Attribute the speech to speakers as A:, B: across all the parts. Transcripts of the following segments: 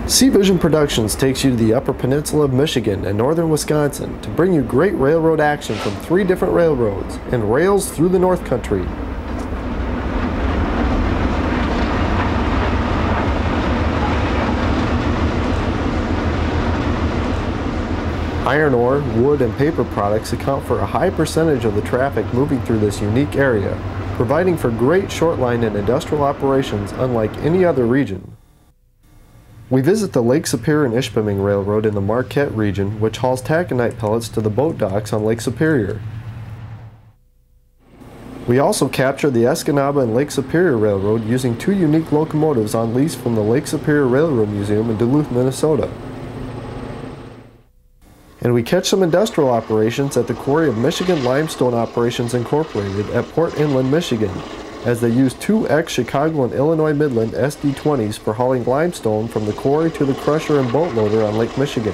A: Vision Productions takes you to the Upper Peninsula of Michigan and northern Wisconsin to bring you great railroad action from 3 different railroads and rails through the North Country. Iron ore, wood, and paper products account for a high percentage of the traffic moving through this unique area, providing for great short line and industrial operations unlike any other region. We visit the Lake Superior Ishpeming Railroad in the Marquette region, which hauls taconite pellets to the boat docks on Lake Superior. We also capture the Escanaba and Lake Superior Railroad using 2 unique locomotives on lease from the Lake Superior Railroad Museum in Duluth, Minnesota. And we catch some industrial operations at the quarry of Michigan Limestone Operations Incorporated at Port Inland, Michigan, as they use 2 ex-Chicago and Illinois Midland SD20s for hauling limestone from the quarry to the crusher and boat loader on Lake Michigan.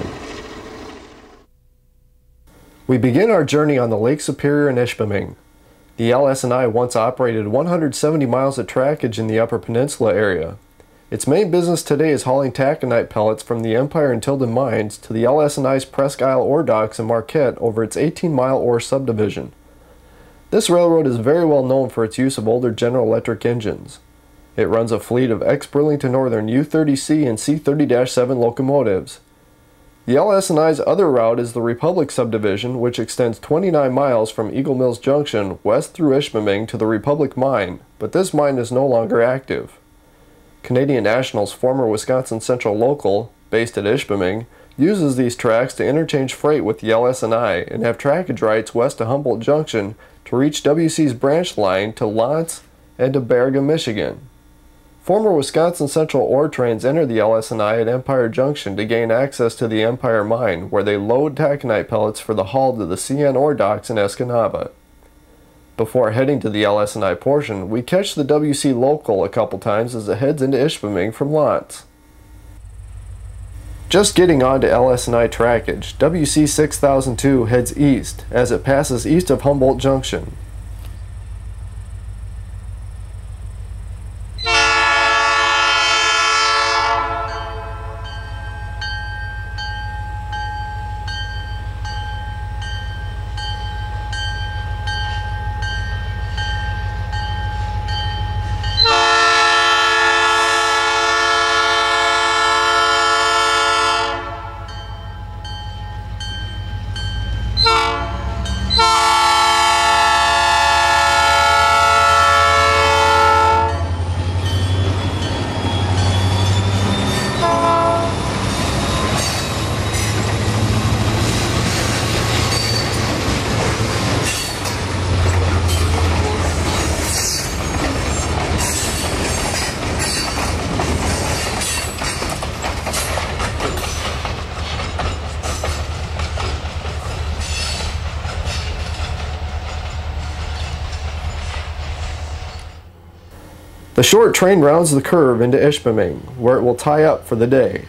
A: We begin our journey on the Lake Superior in Ishpeming. The LS&I once operated 170 miles of trackage in the Upper Peninsula area. Its main business today is hauling taconite pellets from the Empire and Tilden mines to the LS&I's Presque Isle ore docks in Marquette over its 18-mile ore subdivision. This railroad is very well known for its use of older General Electric engines. It runs a fleet of ex-Burlington Northern U30C and C30-7 locomotives. The LS&I's other route is the Republic subdivision, which extends 29 miles from Eagle Mills Junction west through Ishpeming to the Republic mine, but this mine is no longer active. Canadian National's former Wisconsin Central local, based at Ishpeming, uses these tracks to interchange freight with the LS&I and have trackage rights west of Humboldt Junction to reach WC's branch line to Lantz and to Berga, Michigan. Former Wisconsin Central ore trains enter the LS&I at Empire Junction to gain access to the Empire mine, where they load taconite pellets for the haul to the CN ore docks in Escanaba. Before heading to the LS&I portion, we catch the WC local a couple times as it heads into Ishpeming from Lantz. Just getting onto LS&I trackage, WC 6002 heads east as it passes east of Humboldt Junction. The short train rounds the curve into Ishpeming, where it will tie up for the day.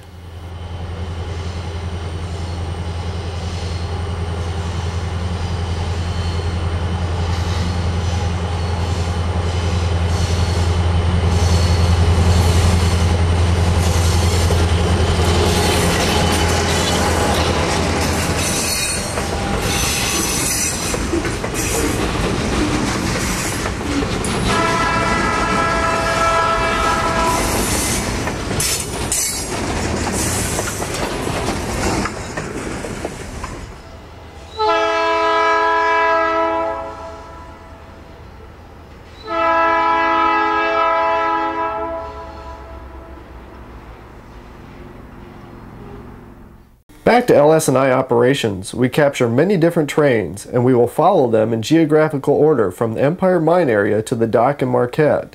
A: Back to LS&I operations, we capture many different trains, and we will follow them in geographical order from the Empire Mine area to the dock in Marquette.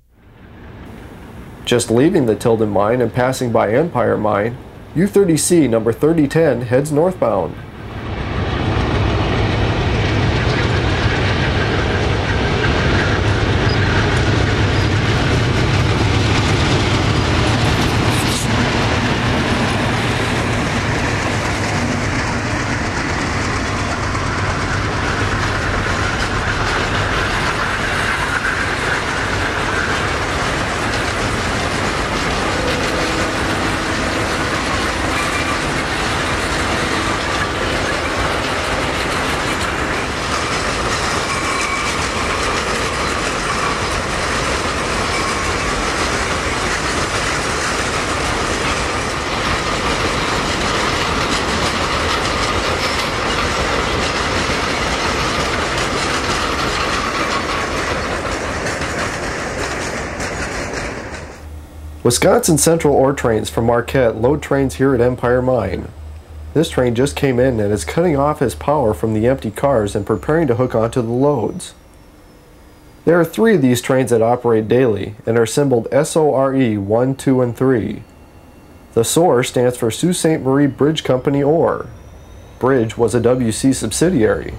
A: Just leaving the Tilden Mine and passing by Empire Mine, U30C number 3010 heads northbound. Wisconsin Central ore trains from Marquette load trains here at Empire Mine. This train just came in and is cutting off his power from the empty cars and preparing to hook onto the loads. There are 3 of these trains that operate daily and are symboled SORE 1, 2, and 3. The SOR stands for Sault Ste. Marie Bridge Company Ore. Bridge was a WC subsidiary.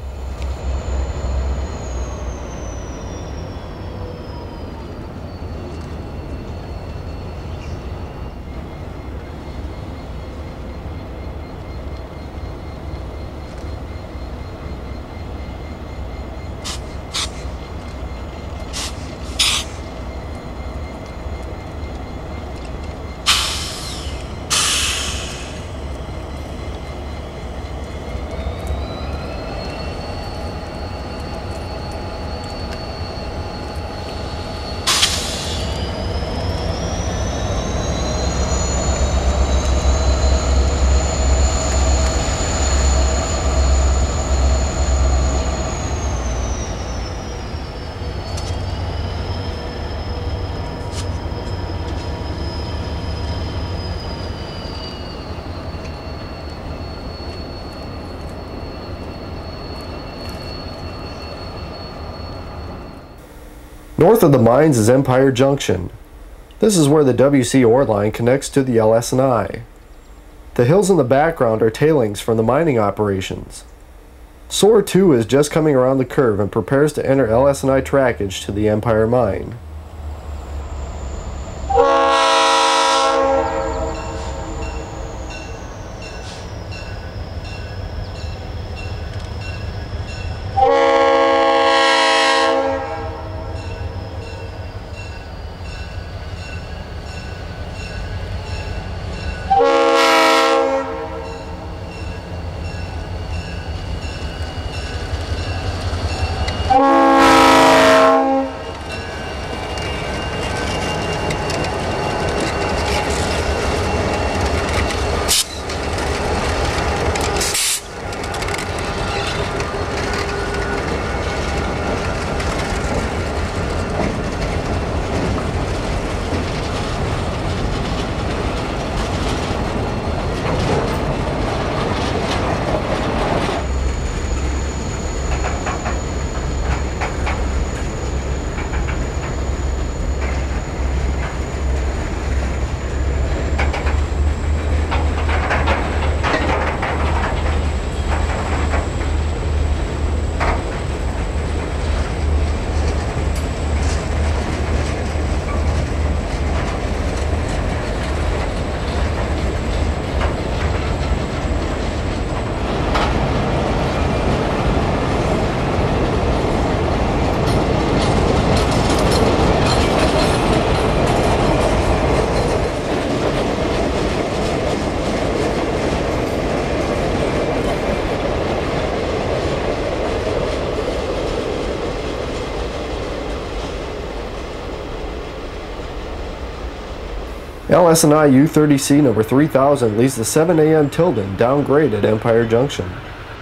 A: North of the mines is Empire Junction. This is where the WC ore line connects to the LS&I. The hills in the background are tailings from the mining operations. SOR 2 is just coming around the curve and prepares to enter LS&I trackage to the Empire mine. LS&I U30C number 3000 leaves the 7 a.m. Tilden downgrade at Empire Junction.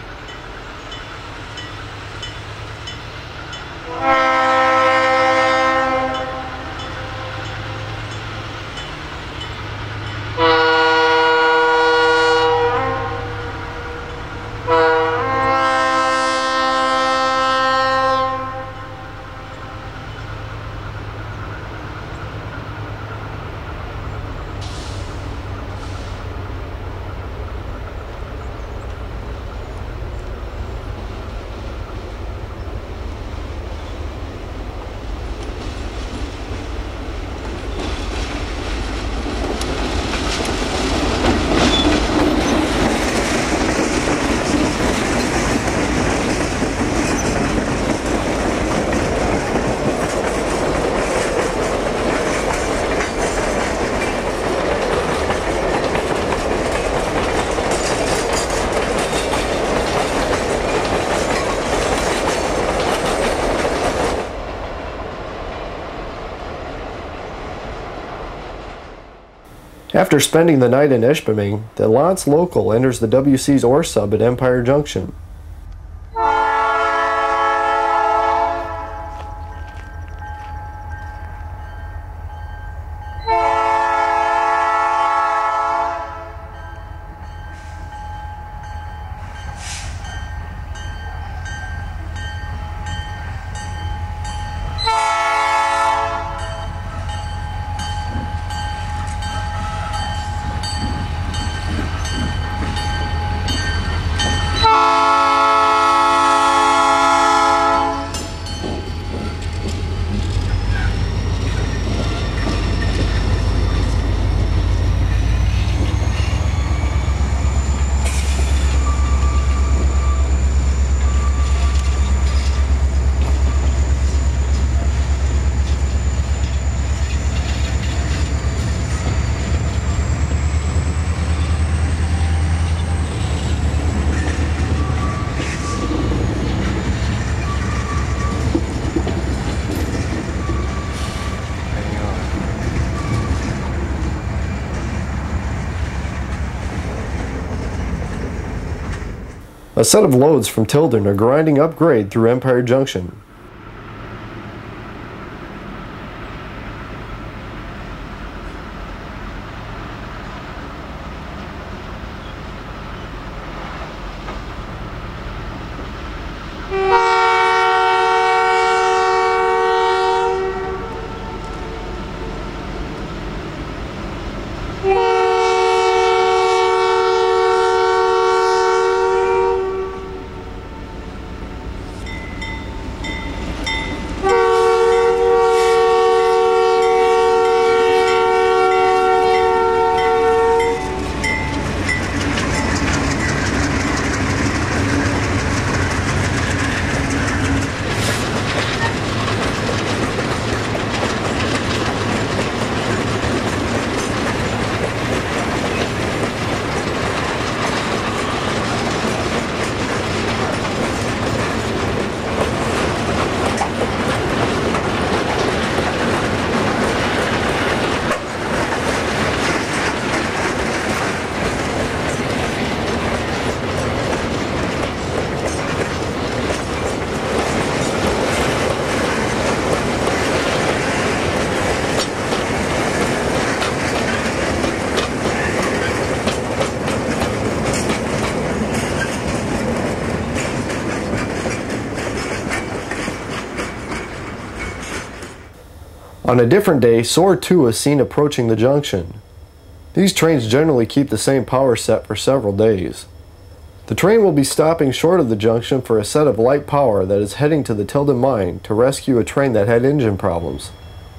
A: After spending the night in Ishpeming, the Lance local enters the WC's ore sub at Empire Junction. A set of loads from Tilden are grinding up grade through Empire Junction. On a different day, SOAR 2 is seen approaching the junction. These trains generally keep the same power set for several days. The train will be stopping short of the junction for a set of light power that is heading to the Tilden mine to rescue a train that had engine problems.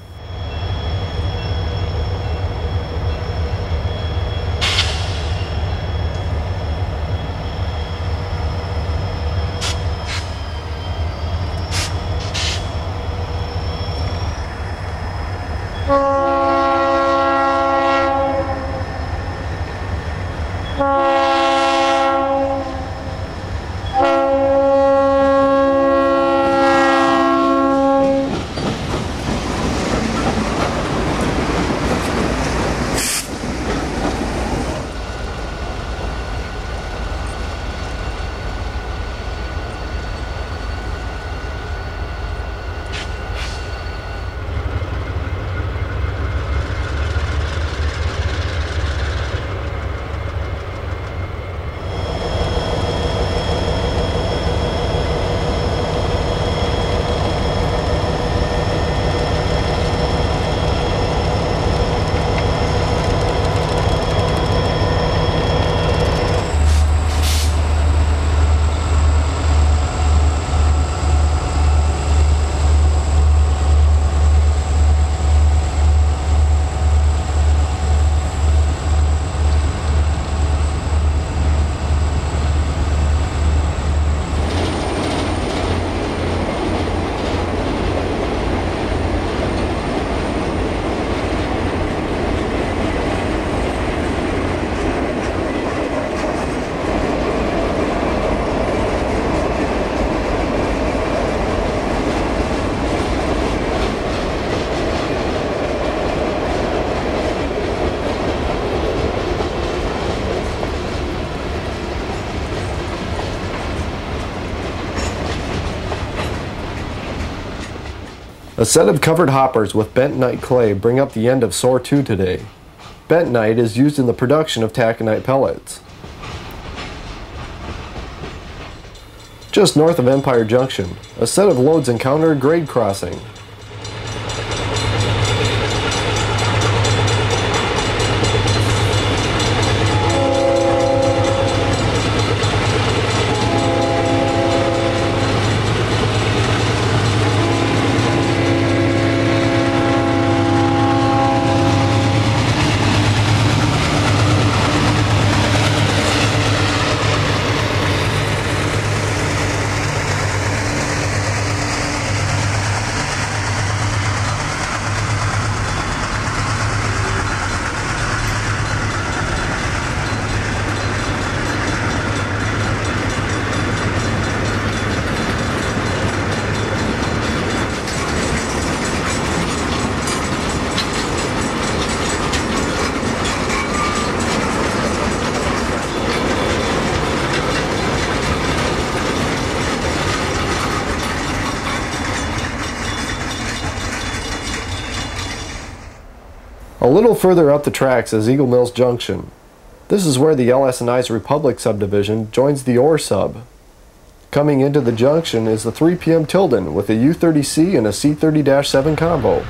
A: A set of covered hoppers with bentonite clay bring up the end of SOAR 2 today. Bentonite is used in the production of taconite pellets. Just north of Empire Junction, a set of loads encounter a grade crossing. A little further up the tracks is Eagle Mills Junction. This is where the LS&I's Republic subdivision joins the ore sub. Coming into the junction is the 3 p.m. Tilden with a U30C and a C30-7 combo.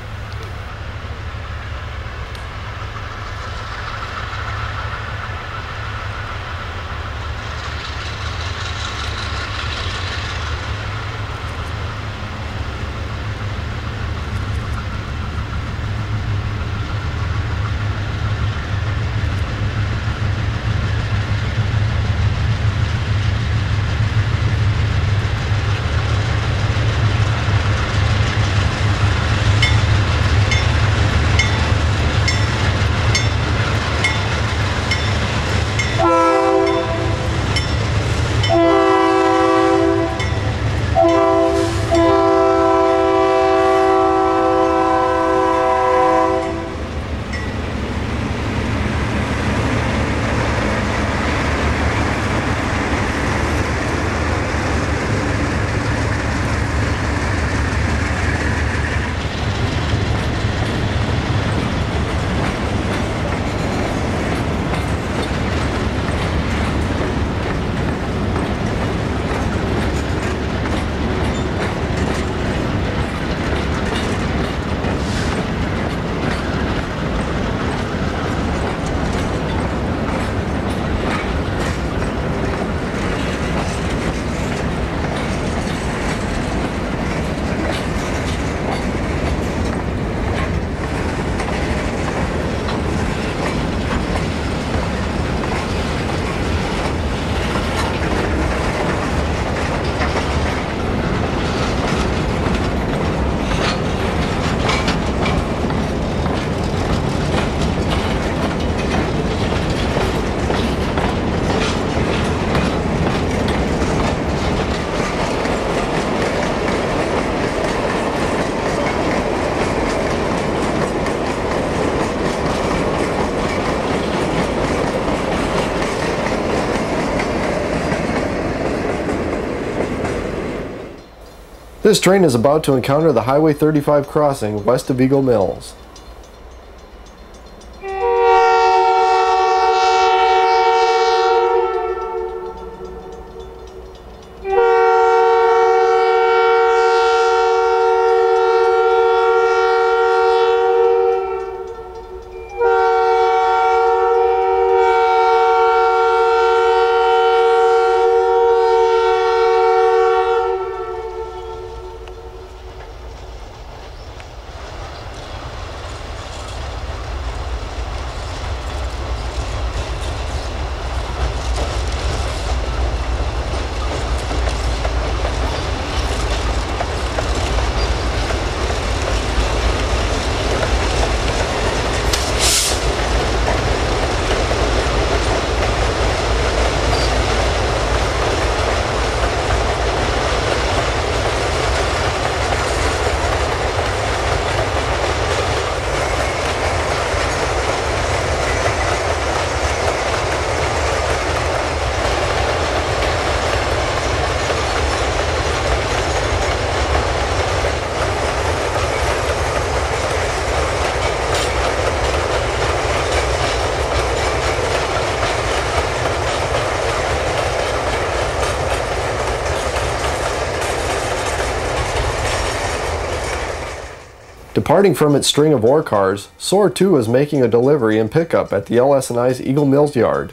A: This train is about to encounter the Highway 35 crossing west of Eagle Mills. Departing from its string of ore cars, SOAR 2 is making a delivery and pickup at the LS&I's Eagle Mills yard.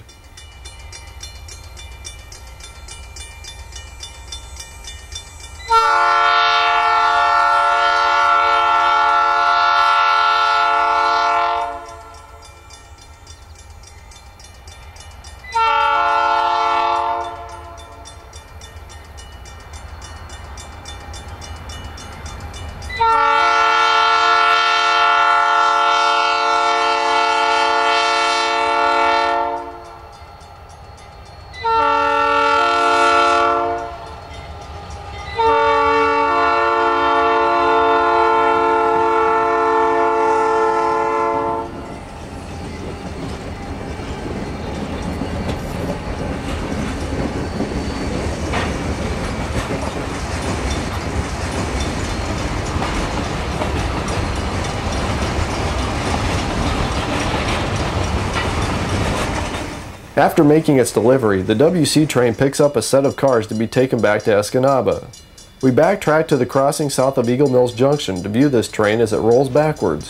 A: After making its delivery, the WC train picks up a set of cars to be taken back to Escanaba. We backtrack to the crossing south of Eagle Mills Junction to view this train as it rolls backwards.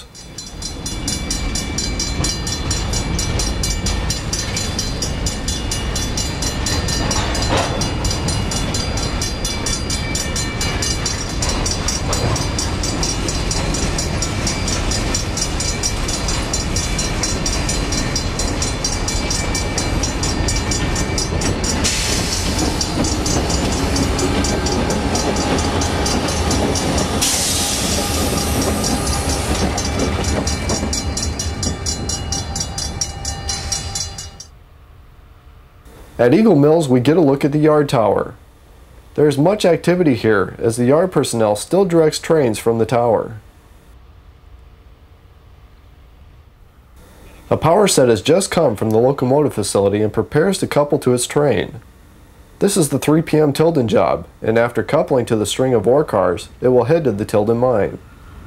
A: At Eagle Mills, we get a look at the yard tower. There is much activity here as the yard personnel still directs trains from the tower. A power set has just come from the locomotive facility and prepares to couple to its train. This is the 3 p.m. Tilden job, and after coupling to the string of ore cars, it will head to the Tilden mine.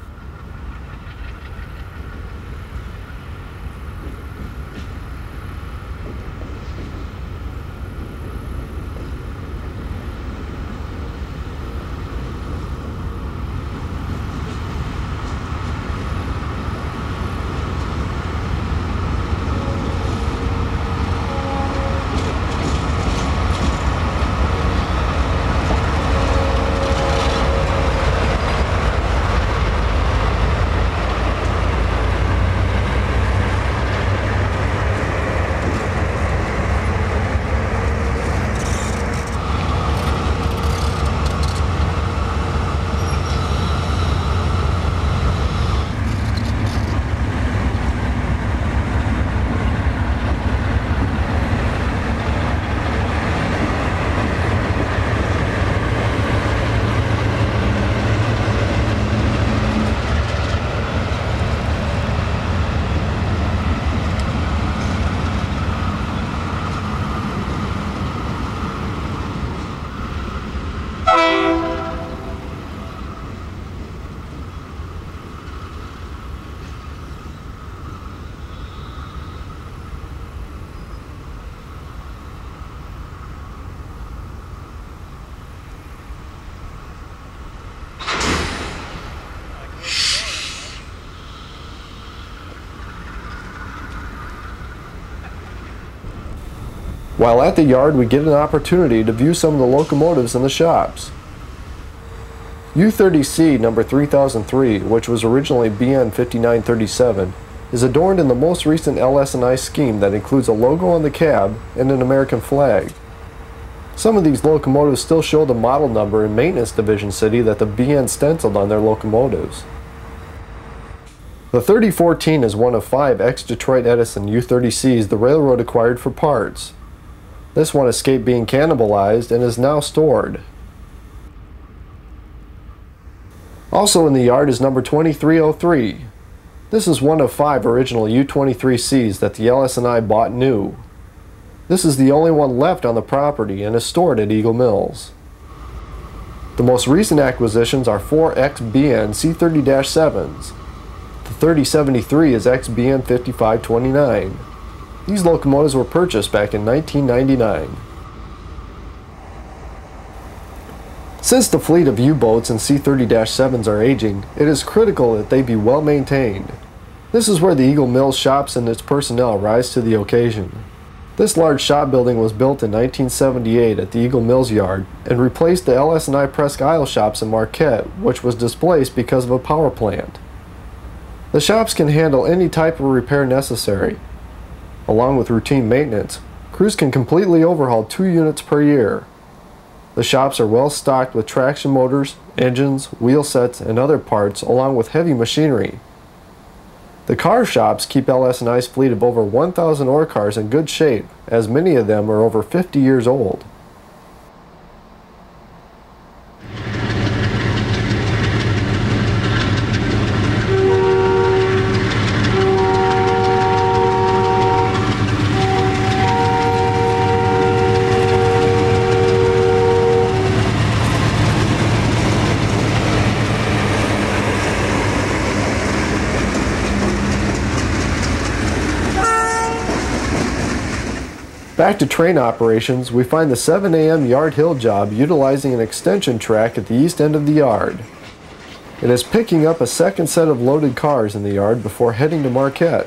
A: While at the yard, we get an opportunity to view some of the locomotives in the shops. U30C number 3003, which was originally BN 5937, is adorned in the most recent LS&I scheme that includes a logo on the cab and an American flag. Some of these locomotives still show the model number and maintenance division city that the BN stenciled on their locomotives. The 3014 is one of 5 ex-Detroit Edison U30Cs the railroad acquired for parts. This one escaped being cannibalized and is now stored. Also in the yard is number 2303. This is one of 5 original U23Cs that the LS&I bought new. This is the only one left on the property and is stored at Eagle Mills. The most recent acquisitions are 4 XBN C30-7s. The 3073 is XBN 5529. These locomotives were purchased back in 1999. Since the fleet of U-boats and C30-7s are aging, it is critical that they be well maintained. This is where the Eagle Mills shops and its personnel rise to the occasion. This large shop building was built in 1978 at the Eagle Mills yard and replaced the LS&I Presque Isle shops in Marquette, which was displaced because of a power plant. The shops can handle any type of repair necessary. Along with routine maintenance, crews can completely overhaul 2 units per year. The shops are well stocked with traction motors, engines, wheel sets, and other parts along with heavy machinery. The car shops keep LS&I's fleet of over 1,000 ore cars in good shape, as many of them are over 50 years old. Back to train operations, we find the 7 a.m. yard hill job utilizing an extension track at the east end of the yard. It is picking up a second set of loaded cars in the yard before heading to Marquette.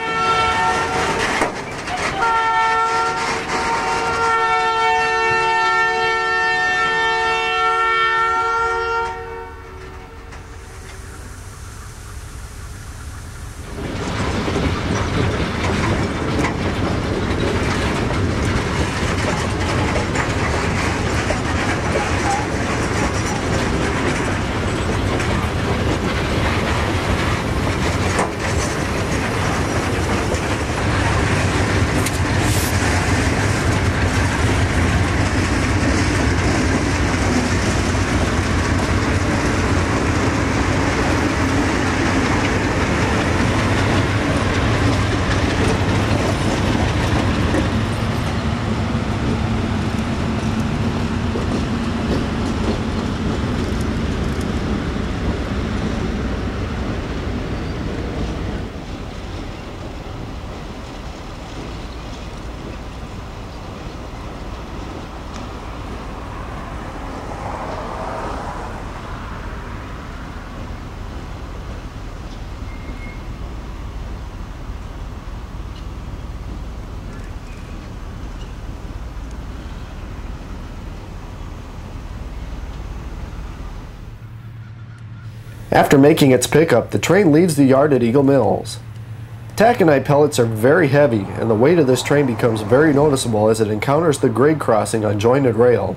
A: After making its pickup, the train leaves the yard at Eagle Mills. Taconite pellets are very heavy, and the weight of this train becomes very noticeable as it encounters the grade crossing on jointed rail.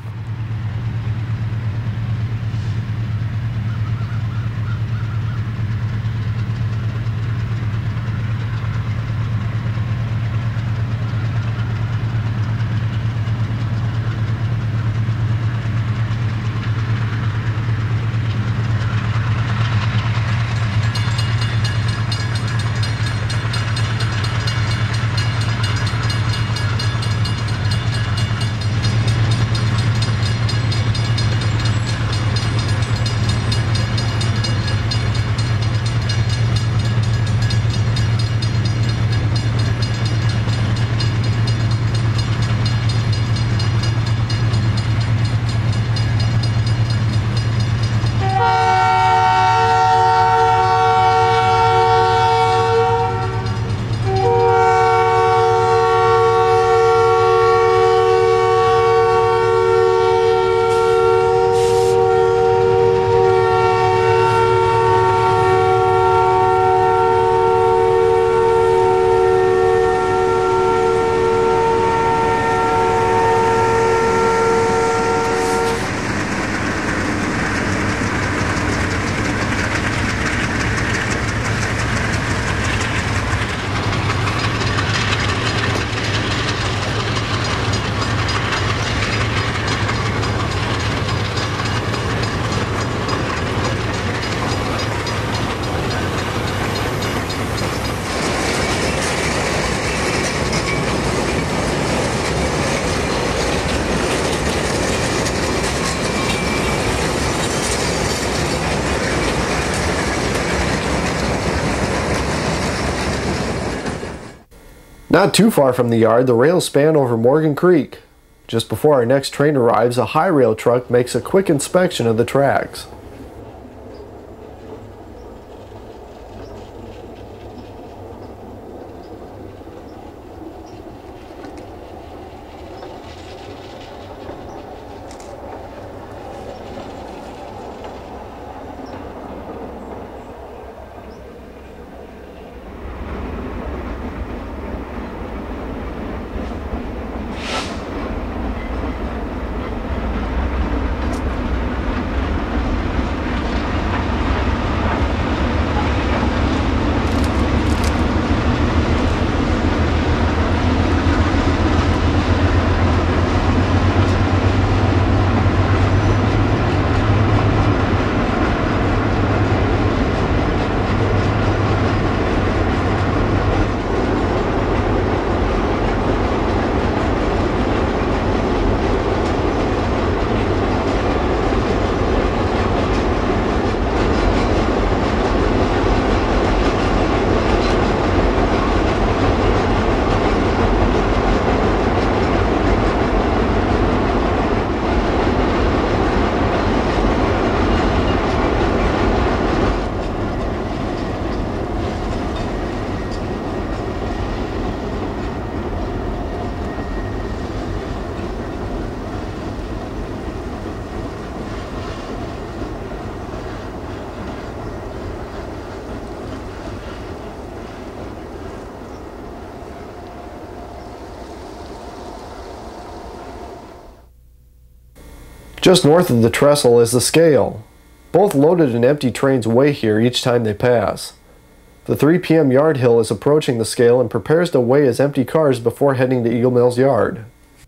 A: Not too far from the yard, the rails span over Morgan Creek. Just before our next train arrives, a high rail truck makes a quick inspection of the tracks. Just north of the trestle is the scale. Both loaded and empty trains weigh here each time they pass. The 3 p.m. yard hill is approaching the scale and prepares to weigh his empty cars before heading to Eagle Mills Yard.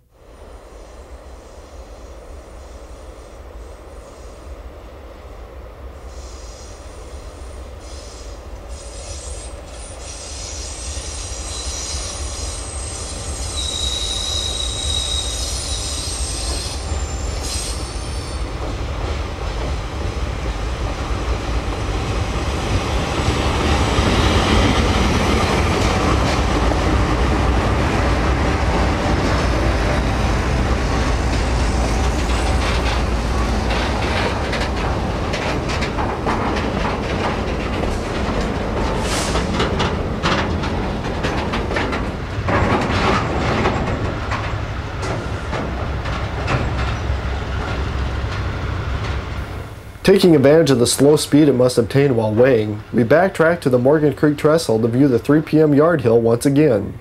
A: Taking advantage of the slow speed it must obtain while weighing, we backtrack to the Morgan Creek Trestle to view the 3 p.m. yard hill once again.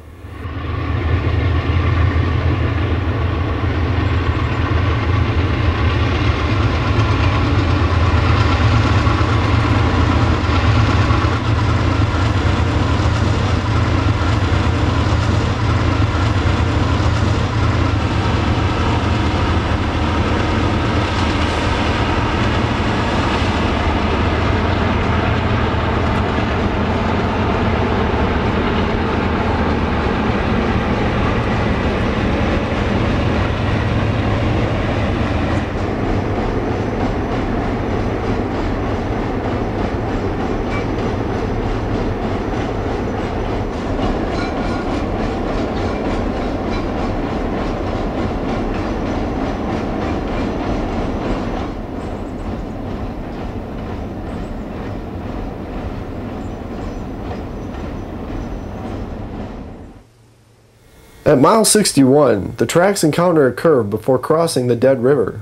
A: At mile 61, the tracks encounter a curve before crossing the Dead River.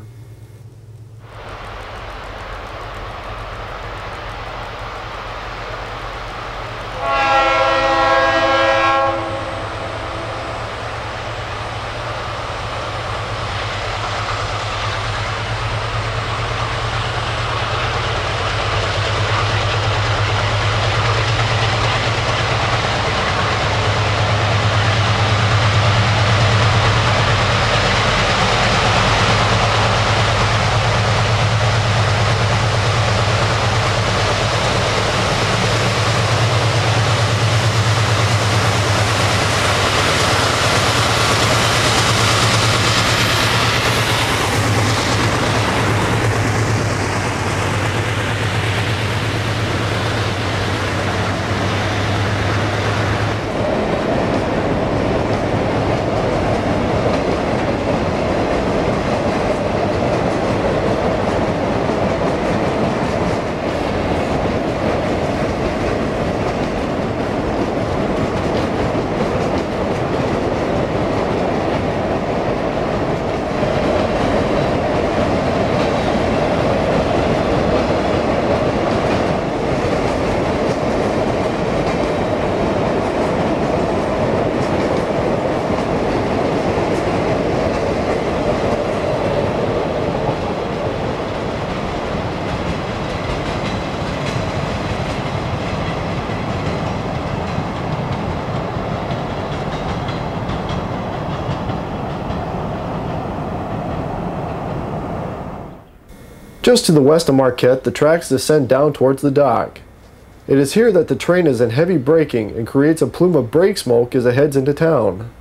A: Just to the west of Marquette, the tracks descend down towards the dock. It is here that the train is in heavy braking and creates a plume of brake smoke as it heads into town.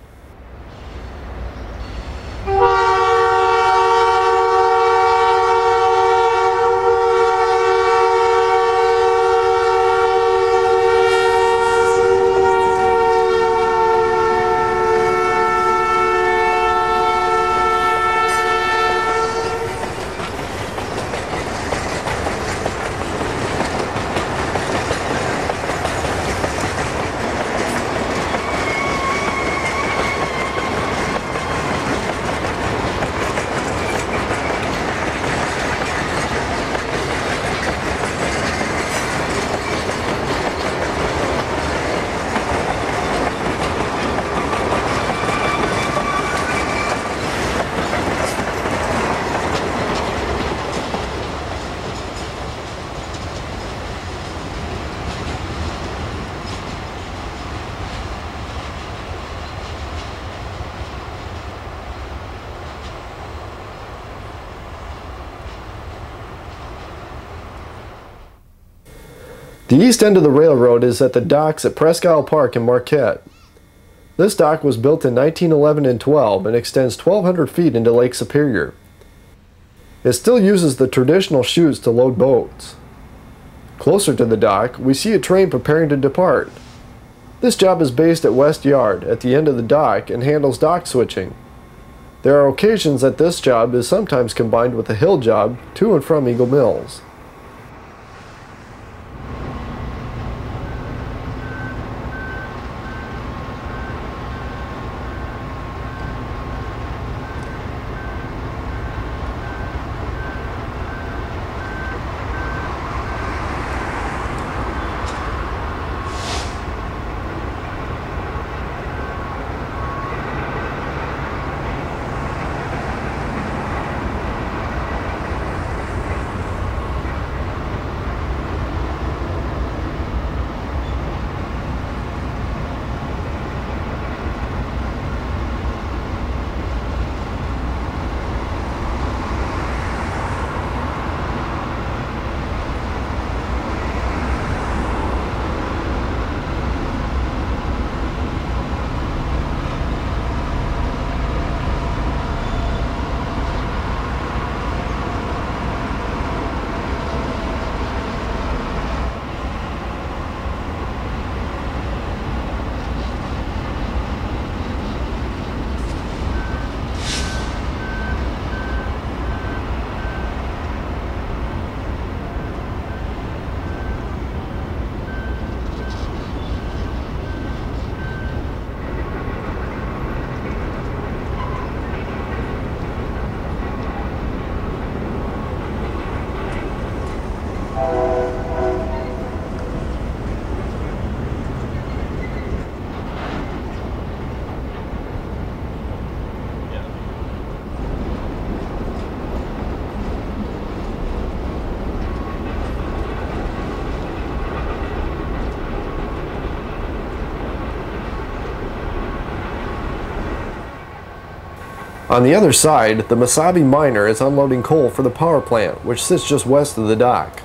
A: The east end of the railroad is at the docks at Presque Isle Park in Marquette. This dock was built in 1911 and 12 and extends 1,200 feet into Lake Superior. It still uses the traditional chutes to load boats. Closer to the dock, we see a train preparing to depart. This job is based at West Yard at the end of the dock and handles dock switching. There are occasions that this job is sometimes combined with a hill job to and from Eagle Mills. On the other side, the Mesabi miner is unloading coal for the power plant, which sits just west of the dock.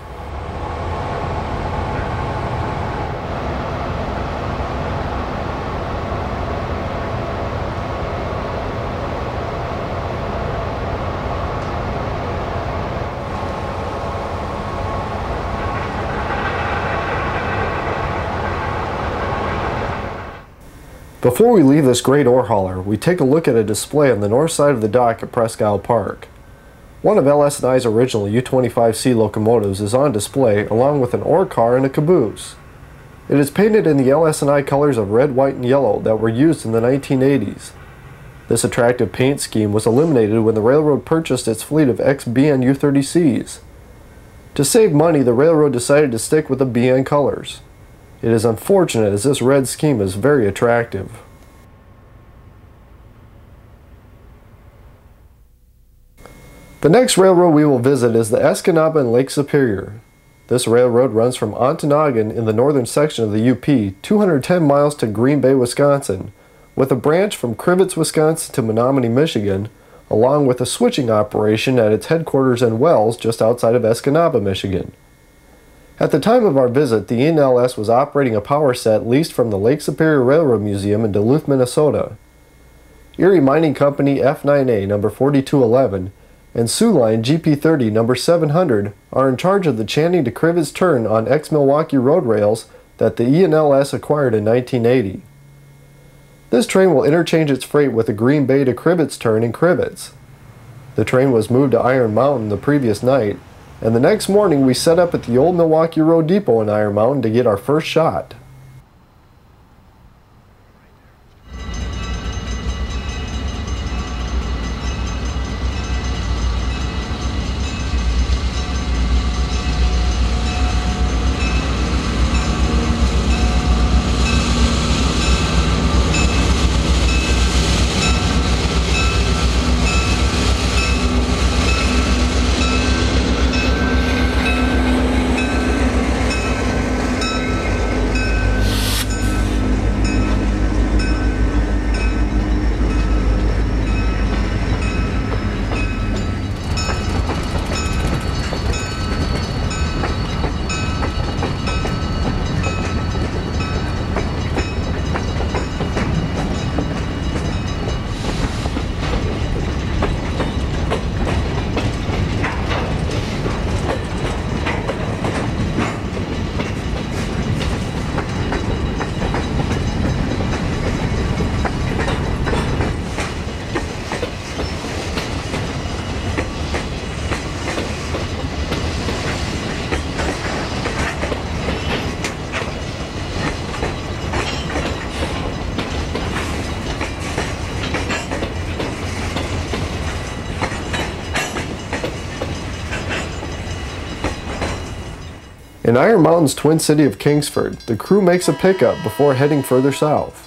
A: Before we leave this great ore hauler, we take a look at a display on the north side of the dock at Presque Isle Park. One of LS&I's original U25C locomotives is on display along with an ore car and a caboose. It is painted in the LS&I colors of red, white, and yellow that were used in the 1980s. This attractive paint scheme was eliminated when the railroad purchased its fleet of ex-BN U30Cs. To save money, the railroad decided to stick with the BN colors. It is unfortunate as this red scheme is very attractive. The next railroad we will visit is the Escanaba and Lake Superior. This railroad runs from Ontonagon in the northern section of the UP 210 miles to Green Bay, Wisconsin, with a branch from Crivitz, Wisconsin to Menominee, Michigan, along with a switching operation at its headquarters in Wells just outside of Escanaba, Michigan. At the time of our visit, the E&LS was operating a power set leased from the Lake Superior Railroad Museum in Duluth, Minnesota. Erie Mining Company F9A number 4211 and Sioux Line GP30 number 700 are in charge of the Channing to Crivitz turn on ex-Milwaukee Road rails that the E&LS acquired in 1980. This train will interchange its freight with the Green Bay to Crivitz turn in Crivitz. The train was moved to Iron Mountain the previous night, and the next morning we set up at the old Milwaukee Road depot in Iron Mountain to get our first shot. In Iron Mountain's twin city of Kingsford, the crew makes a pickup before heading further south.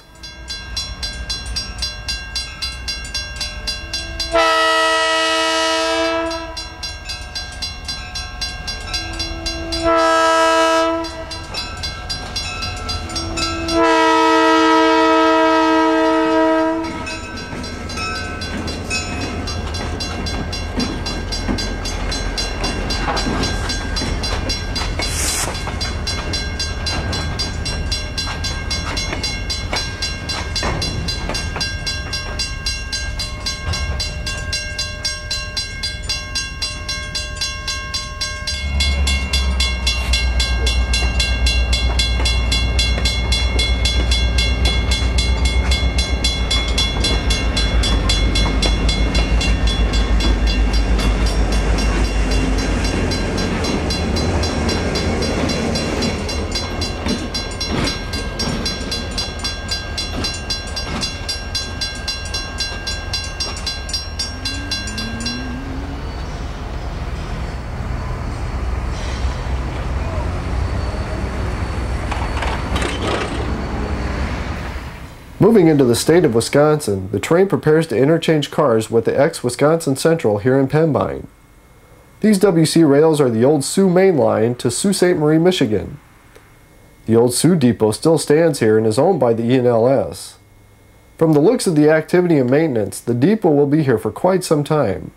A: Moving into the state of Wisconsin, the train prepares to interchange cars with the ex-Wisconsin Central here in Pembine. These WC rails are the old Sioux main line to Sault Ste. Marie, Michigan. The old Sioux depot still stands here and is owned by the E&LS. From the looks of the activity and maintenance, the depot will be here for quite some time.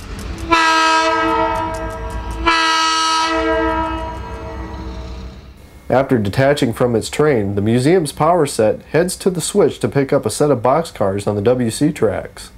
A: After detaching from its train, the museum's power set heads to the switch to pick up a set of boxcars on the WC tracks.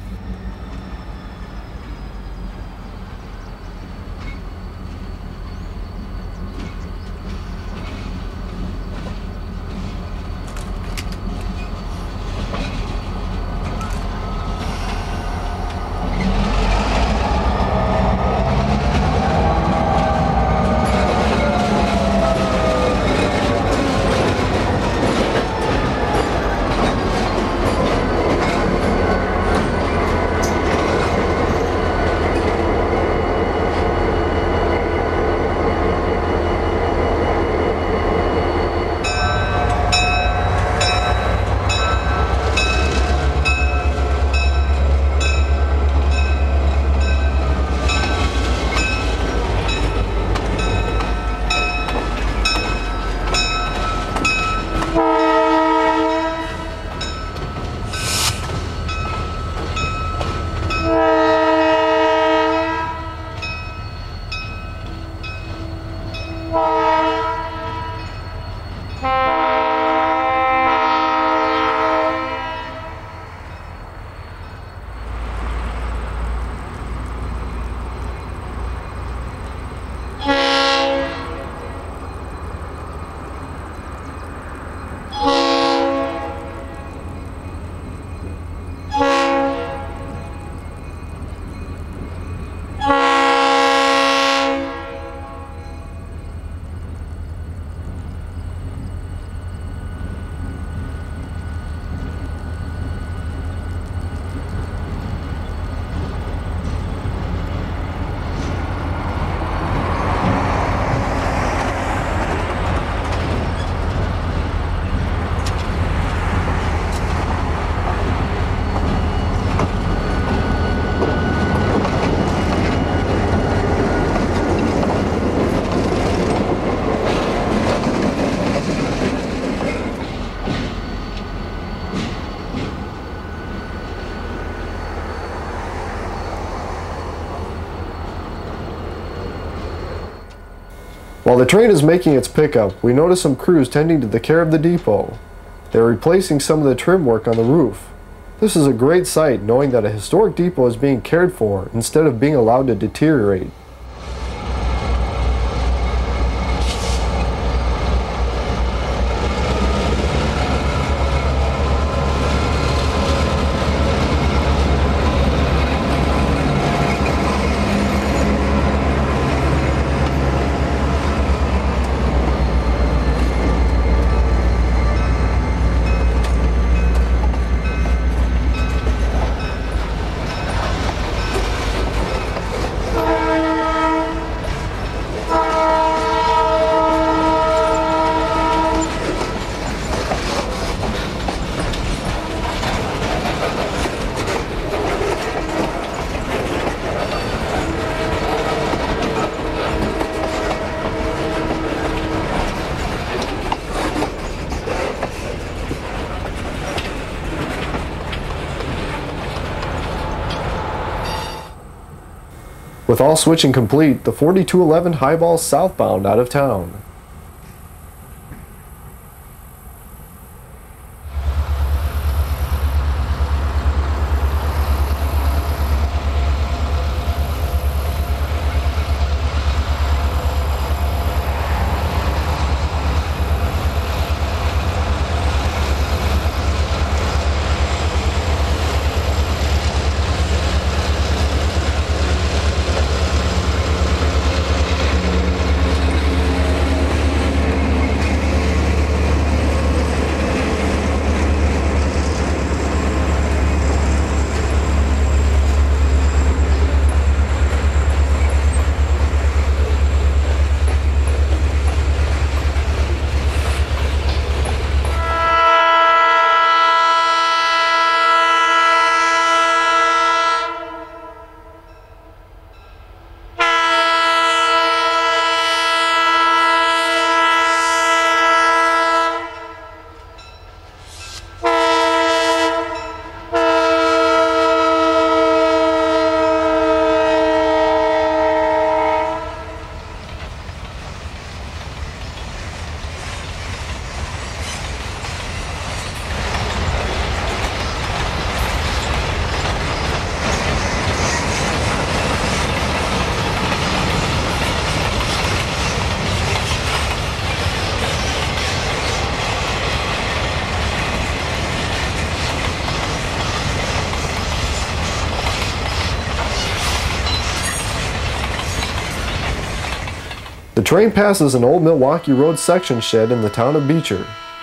A: While the train is making its pickup, we notice some crews tending to the care of the depot. They are replacing some of the trim work on the roof. This is a great sight, knowing that a historic depot is being cared for instead of being allowed to deteriorate. With all switching complete, the 4211 highballs southbound out of town. The train passes an old Milwaukee Road section shed in the town of Beecher.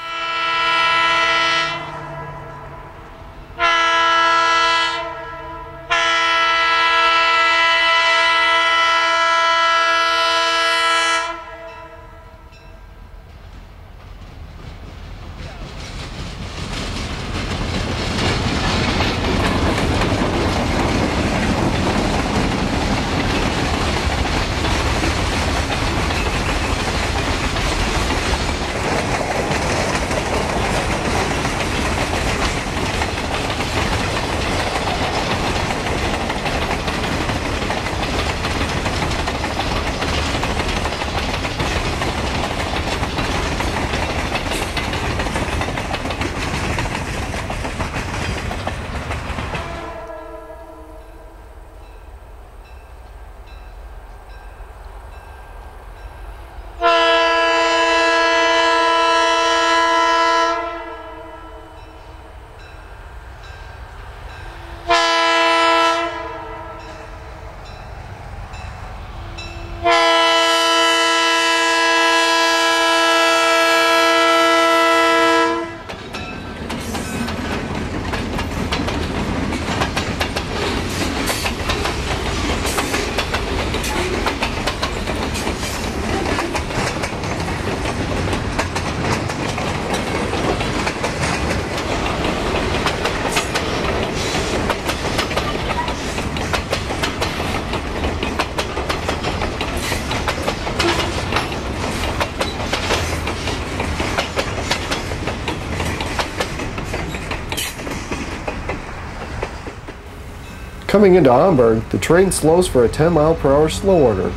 A: Coming into Hamburg, the train slows for a 10-mile-per-hour slow order.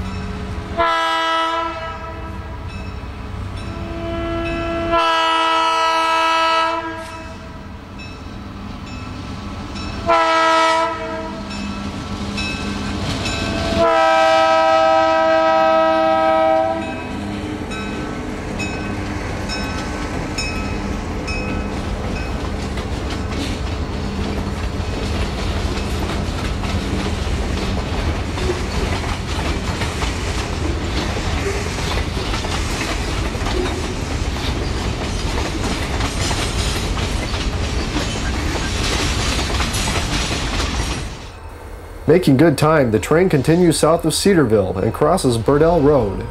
A: Making good time, the train continues south of Cedarville and crosses Burdell Road.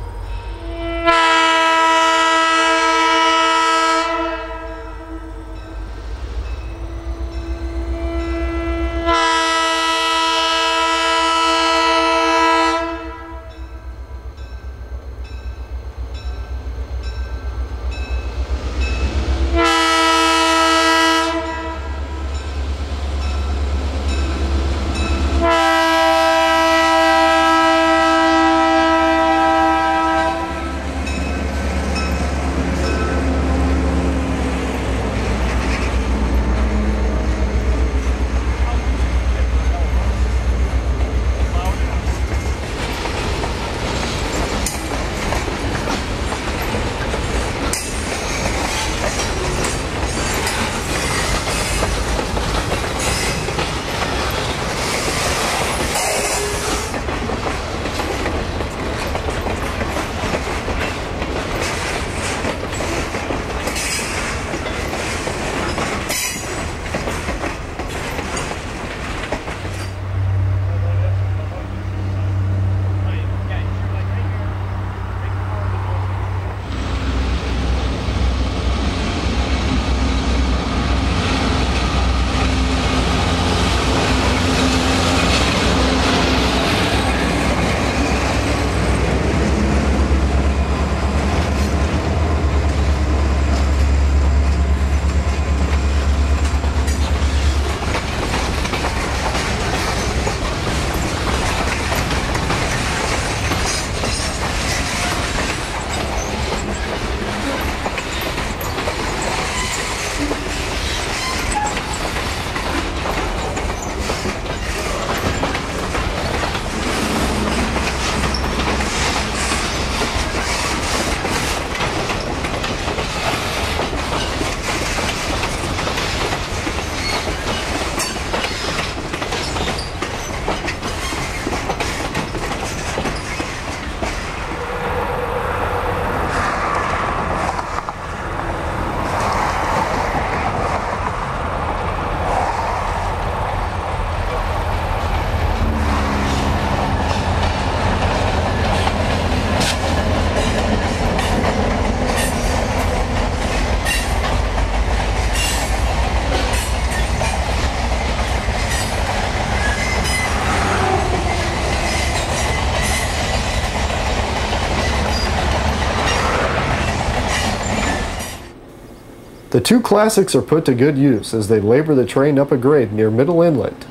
A: The two classics are put to good use as they labor the train up a grade near Middle Inlet.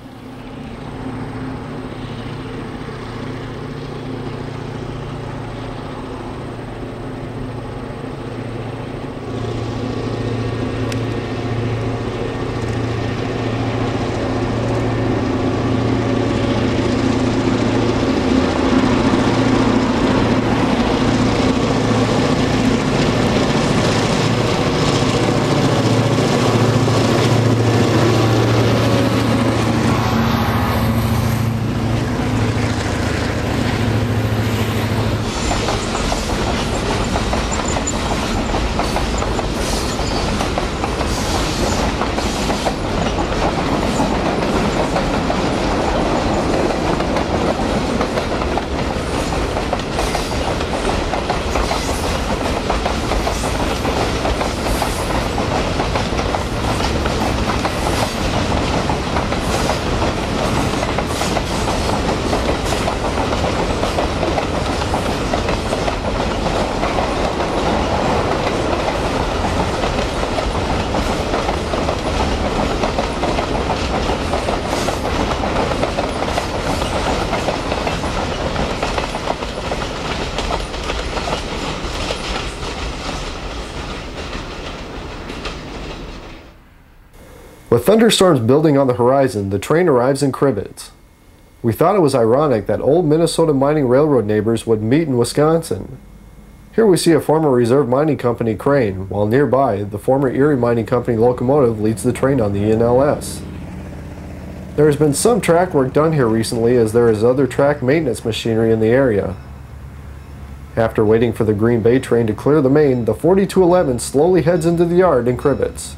A: With thunderstorms building on the horizon, the train arrives in Crivitz. We thought it was ironic that old Minnesota mining railroad neighbors would meet in Wisconsin. Here we see a former Reserve Mining Company crane, while nearby, the former Erie Mining Company locomotive leads the train on the E&LS. There has been some track work done here recently as there is other track maintenance machinery in the area. After waiting for the Green Bay train to clear the main, the 4211 slowly heads into the yard in Crivitz.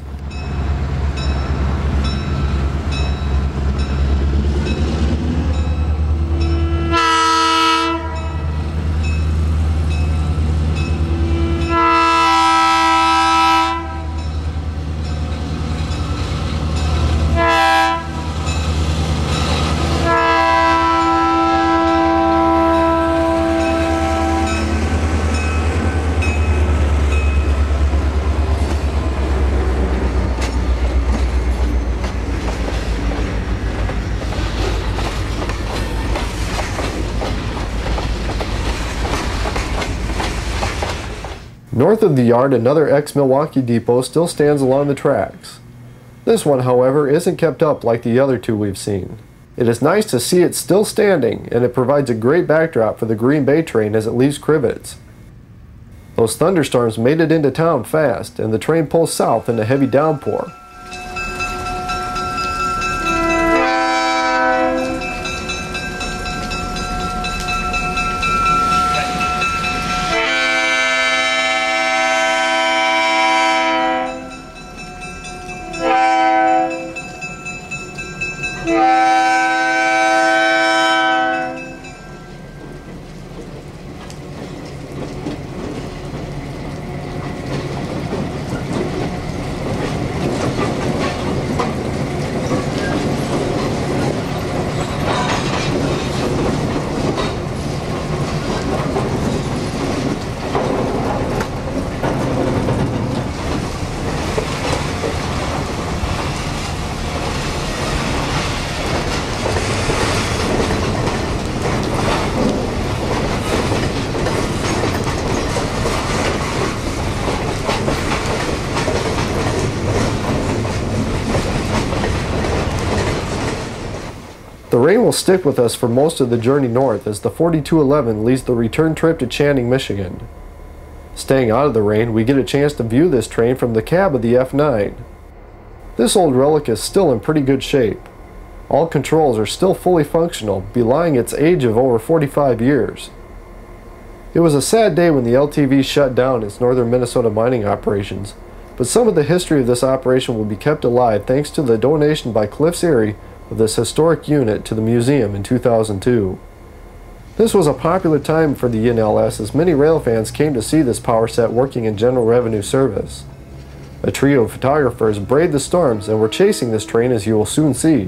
A: North of the yard, another ex-Milwaukee depot still stands along the tracks. This one, however, isn't kept up like the other two we've seen. It is nice to see it still standing, and it provides a great backdrop for the Green Bay train as it leaves Crivitz. Those thunderstorms made it into town fast, and the train pulls south in a heavy downpour. The rain will stick with us for most of the journey north as the 4211 leads the return trip to Channing, Michigan. Staying out of the rain, we get a chance to view this train from the cab of the F9. This old relic is still in pretty good shape. All controls are still fully functional, belying its age of over 45 years. It was a sad day when the LTV shut down its northern Minnesota mining operations, but some of the history of this operation will be kept alive thanks to the donation by Cliffs Erie of this historic unit to the museum in 2002. This was a popular time for the E&LS as many rail fans came to see this power set working in general revenue service. A trio of photographers braved the storms and were chasing this train, as you will soon see.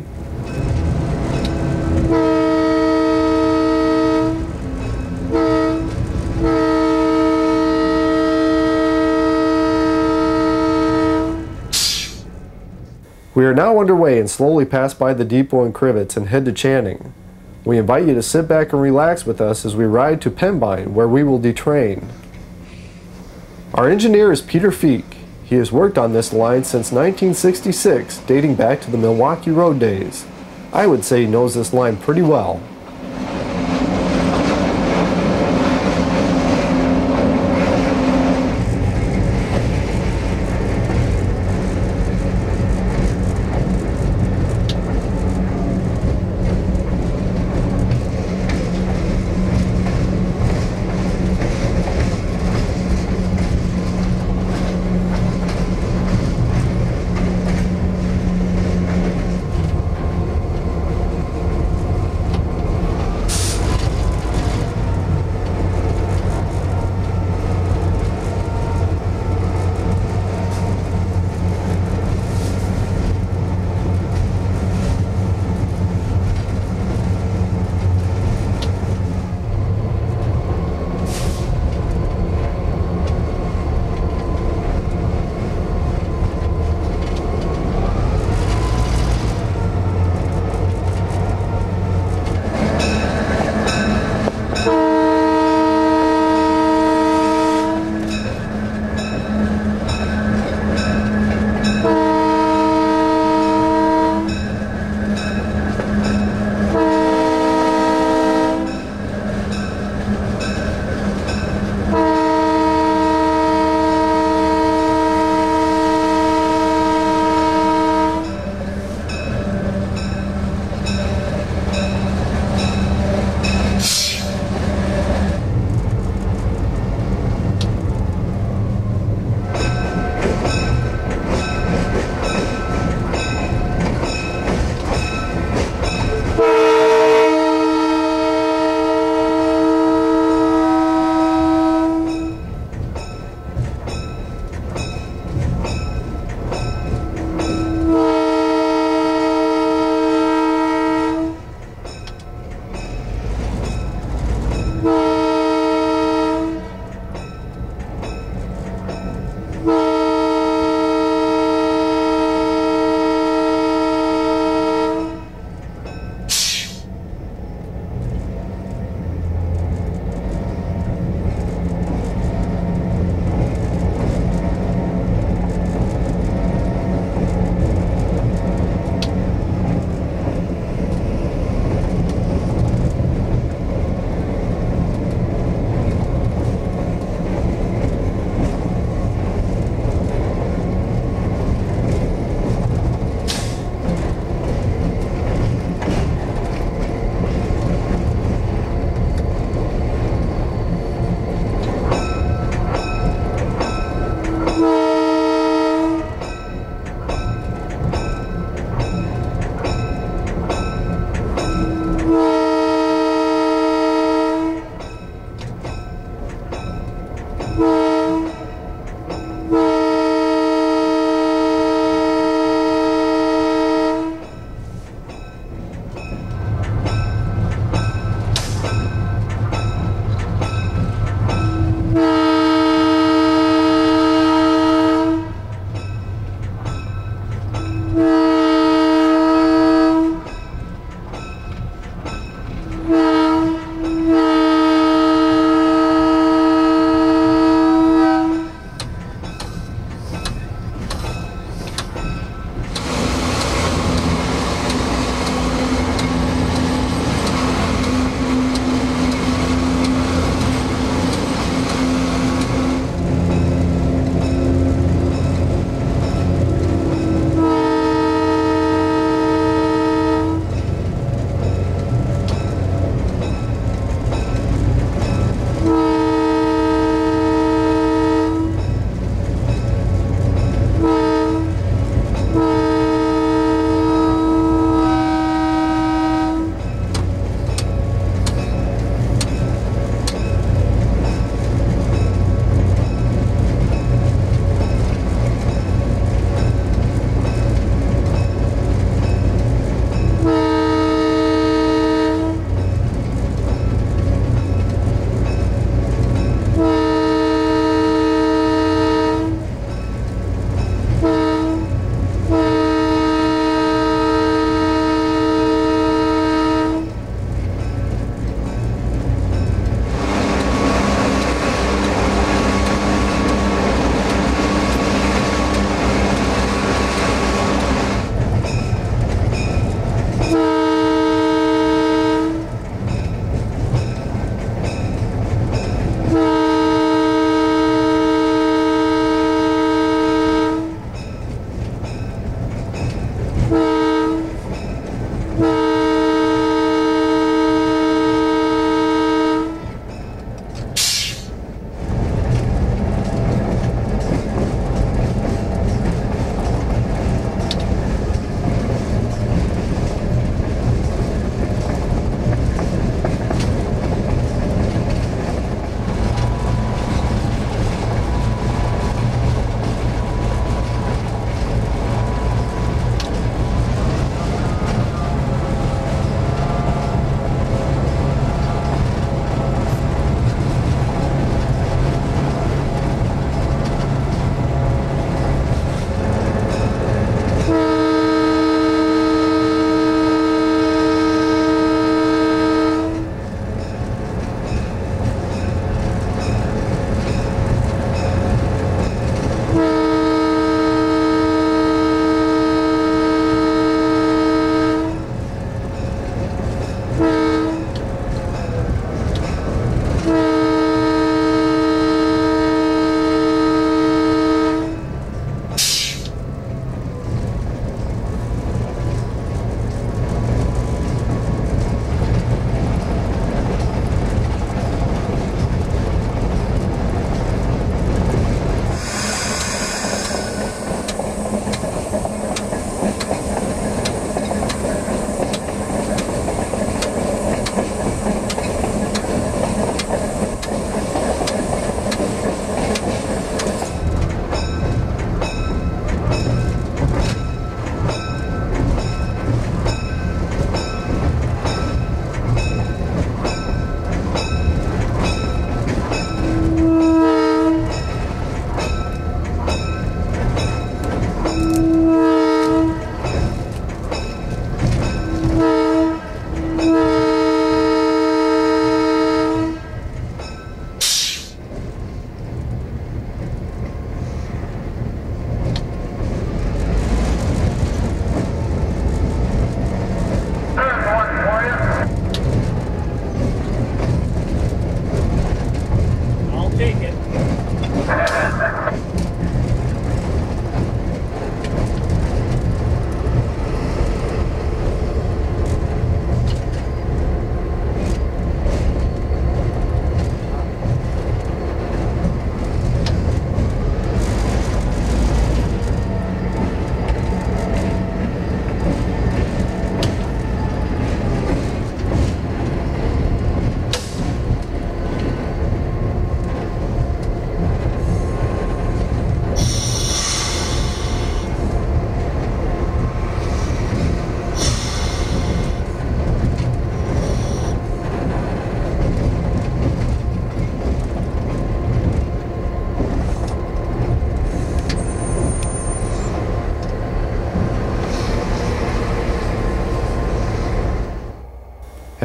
A: We are now underway and slowly pass by the depot in Crivitz and head to Channing. We invite you to sit back and relax with us as we ride to Pembine, where we will detrain. Our engineer is Peter Feek. He has worked on this line since 1966, dating back to the Milwaukee Road days. I would say he knows this line pretty well.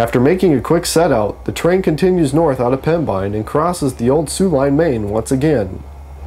A: After making a quick set out, the train continues north out of Pembine and crosses the old Sioux Line main once again.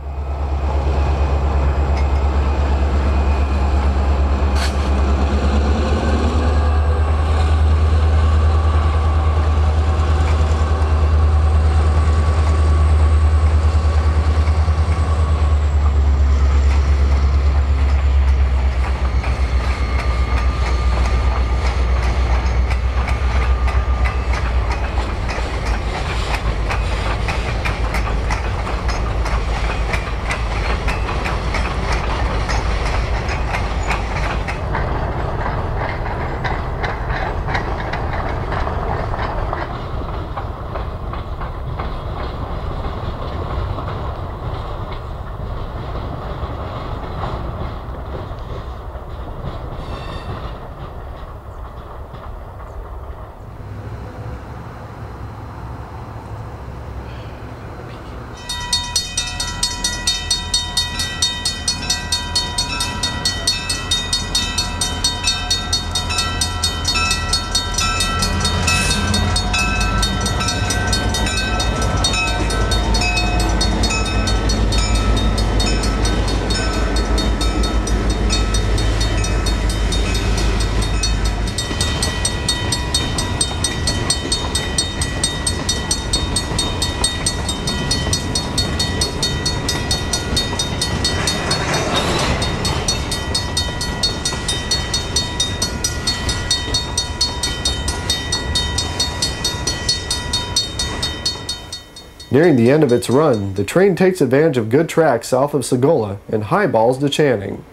A: Nearing the end of its run, the train takes advantage of good tracks south of Sagola and highballs to Channing.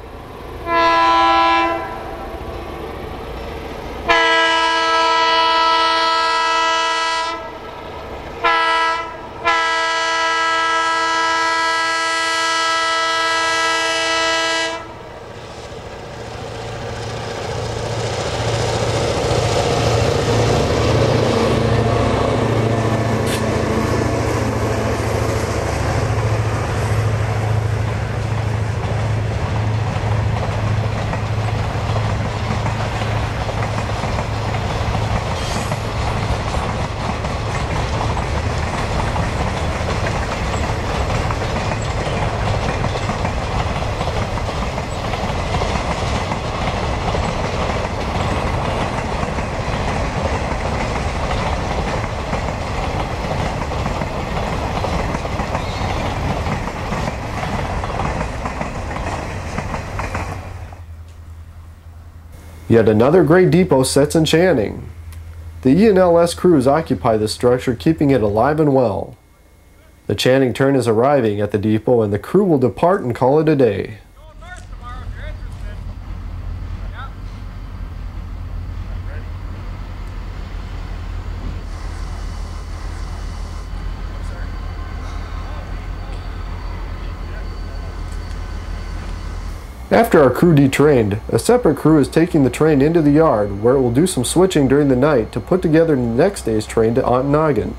A: Yet another great depot sits in Channing. The E&LS crews occupy this structure, keeping it alive and well. The Channing train is arriving at the depot and the crew will depart and call it a day. After our crew detrained, a separate crew is taking the train into the yard where it will do some switching during the night to put together the next day's train to Ontonagon.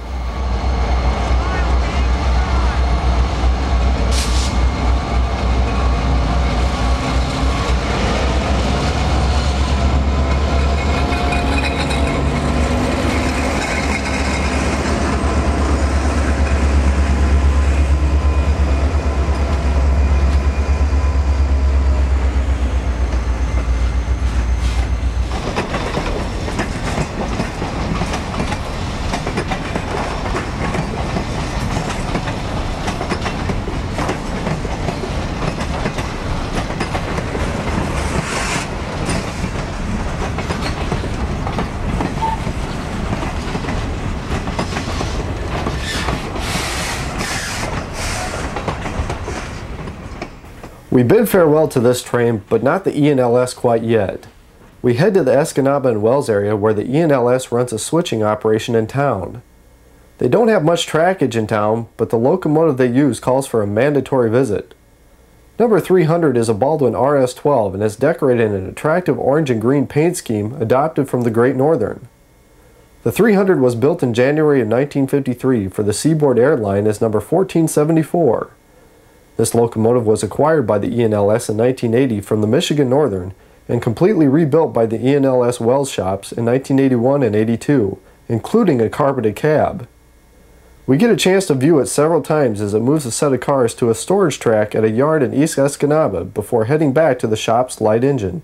A: We bid farewell to this train, but not the E&LS quite yet. We head to the Escanaba and Wells area where the E&LS runs a switching operation in town. They don't have much trackage in town, but the locomotive they use calls for a mandatory visit. Number 300 is a Baldwin RS-12 and is decorated in an attractive orange and green paint scheme adopted from the Great Northern. The 300 was built in January of 1953 for the Seaboard Airline as number 1474. This locomotive was acquired by the E&LS in 1980 from the Michigan Northern and completely rebuilt by the E&LS Wells shops in 1981 and 82, including a carpeted cab. We get a chance to view it several times as it moves a set of cars to a storage track at a yard in East Escanaba before heading back to the shop's light engine.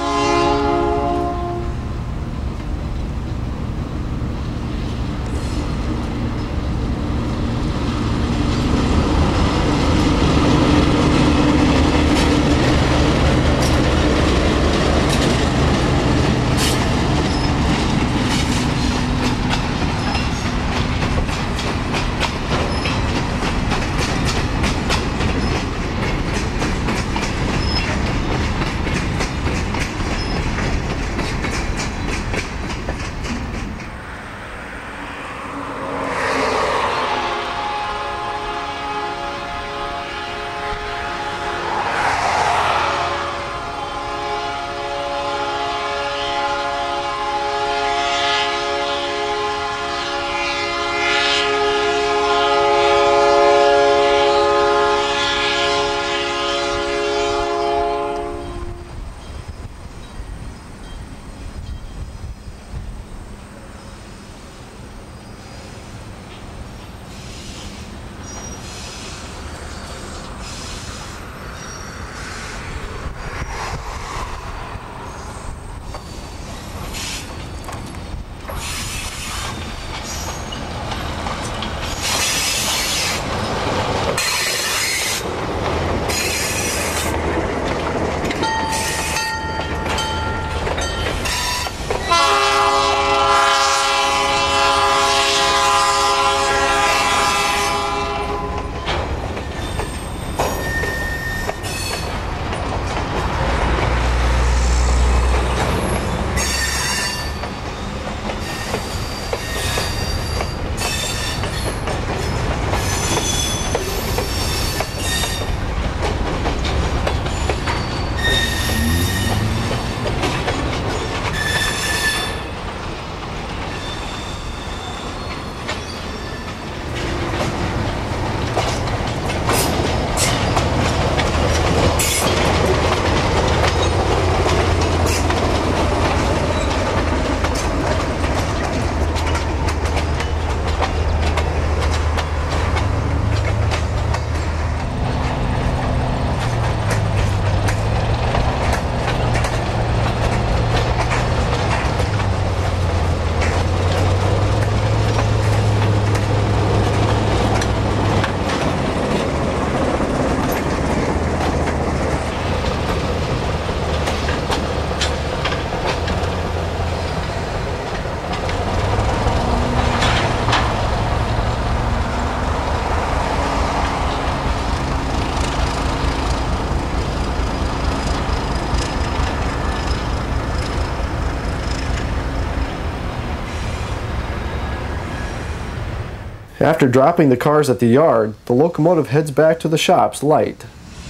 A: After dropping the cars at the yard, the locomotive heads back to the shop's light.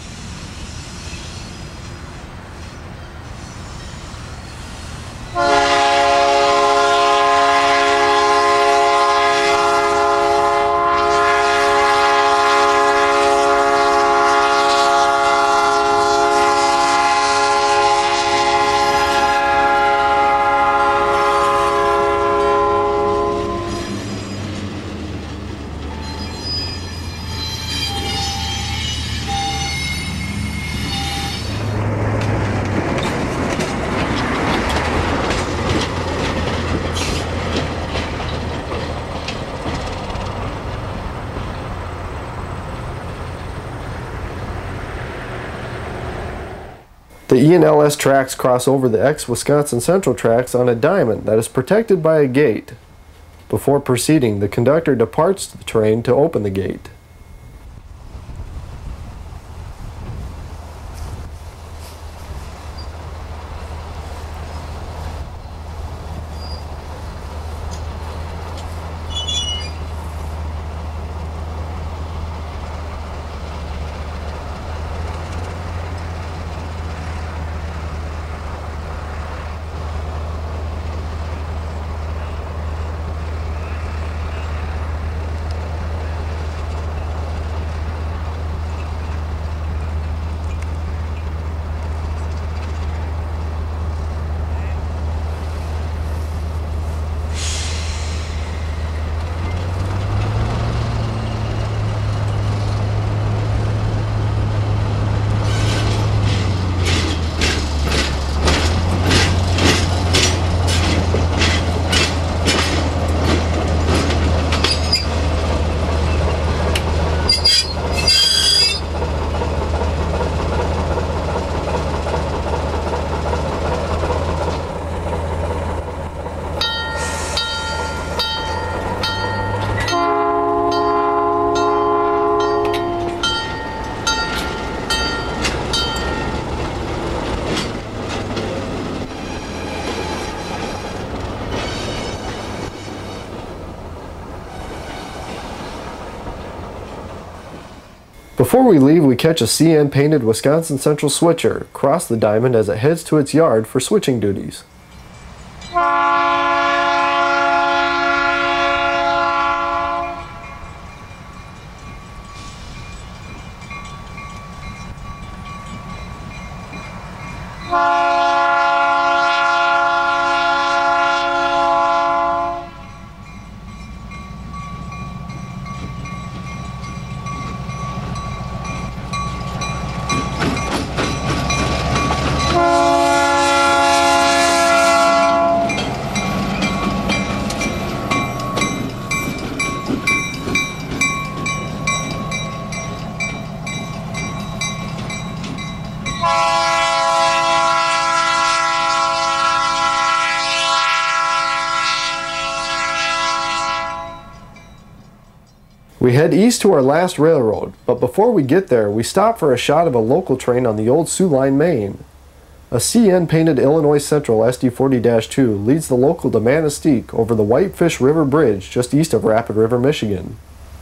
A: The E&LS tracks cross over the ex-Wisconsin Central tracks on a diamond that is protected by a gate. Before proceeding, the conductor departs the train to open the gate. Before we leave, we catch a CN painted Wisconsin Central switcher cross the diamond as it heads to its yard for switching duties. We head east to our last railroad, but before we get there, we stop for a shot of a local train on the old Sioux Line main. A CN painted Illinois Central SD40-2 leads the local to Manistee over the Whitefish River Bridge just east of Rapid River, Michigan.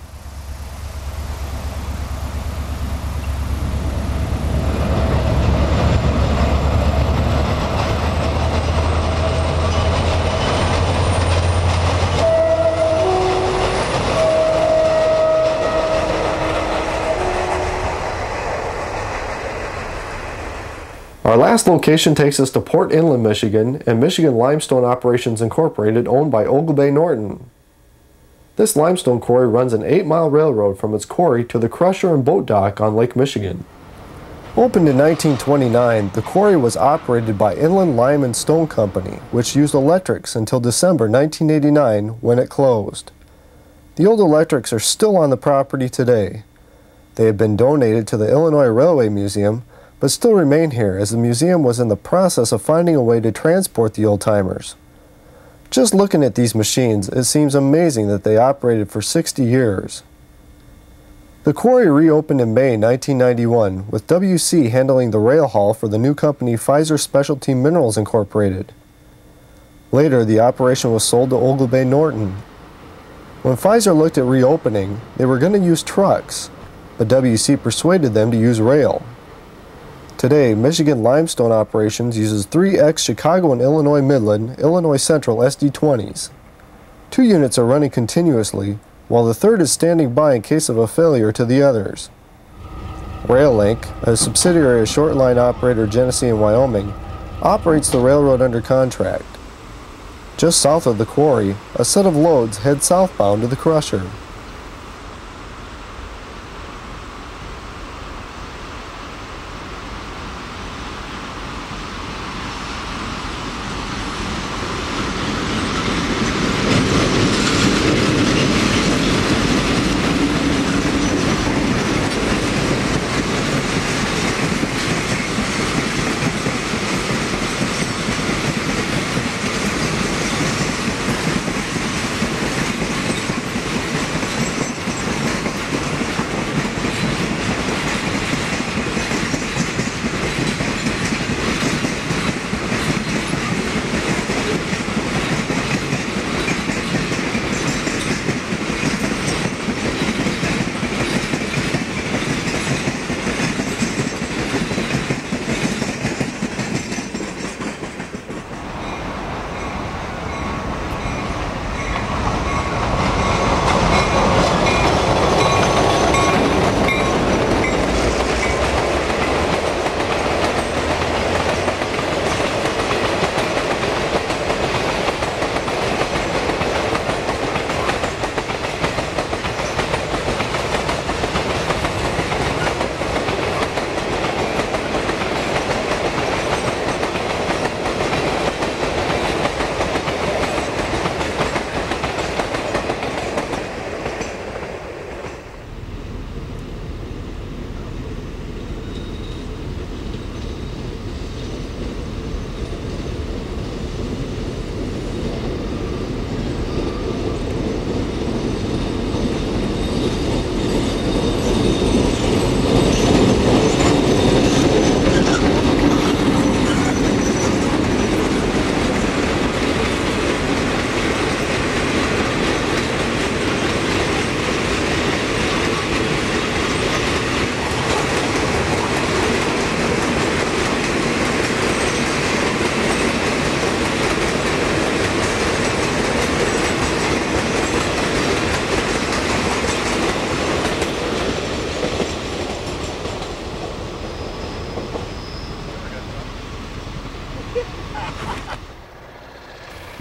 A: Our last location takes us to Port Inland, Michigan, and Michigan Limestone Operations Incorporated, owned by Ogilvy Norton. This limestone quarry runs an 8-mile railroad from its quarry to the crusher and boat dock on Lake Michigan. Opened in 1929, the quarry was operated by Inland Lime and Stone Company, which used electrics until December 1989 when it closed. The old electrics are still on the property today. They have been donated to the Illinois Railway Museum, but still remain here as the museum was in the process of finding a way to transport the old-timers. Just looking at these machines, it seems amazing that they operated for 60 years. The quarry reopened in May 1991, with WC handling the rail haul for the new company Pfizer Specialty Minerals Incorporated. Later, the operation was sold to Ogilvy Norton. When Pfizer looked at reopening, they were going to use trucks, but WC persuaded them to use rail. Today, Michigan Limestone Operations uses 3 ex-Chicago and Illinois Midland, Illinois Central SD20s. 2 units are running continuously, while the third is standing by in case of a failure to the others. RailLink, a subsidiary of short line operator Genesee in Wyoming, operates the railroad under contract. Just south of the quarry, a set of loads head southbound to the crusher.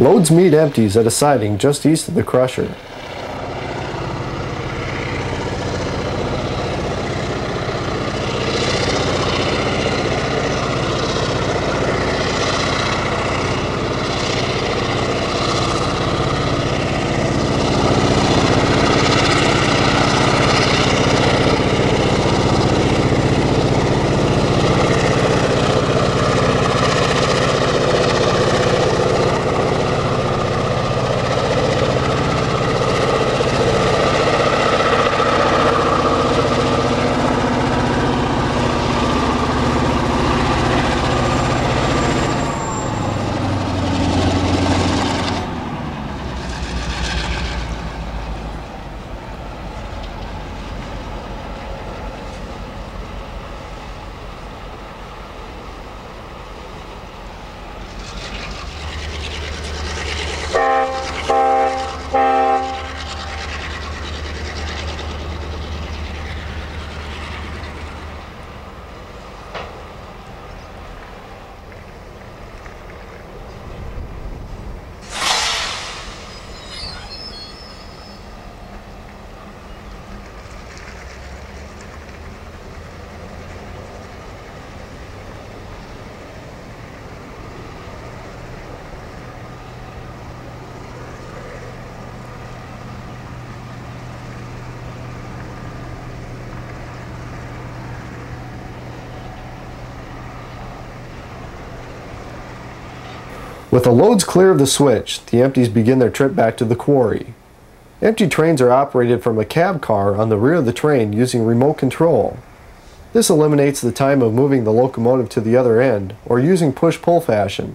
A: Loads meet empties at a siding just east of the crusher. With the loads clear of the switch, the empties begin their trip back to the quarry. Empty trains are operated from a cab car on the rear of the train using remote control. This eliminates the time of moving the locomotive to the other end or using push-pull fashion.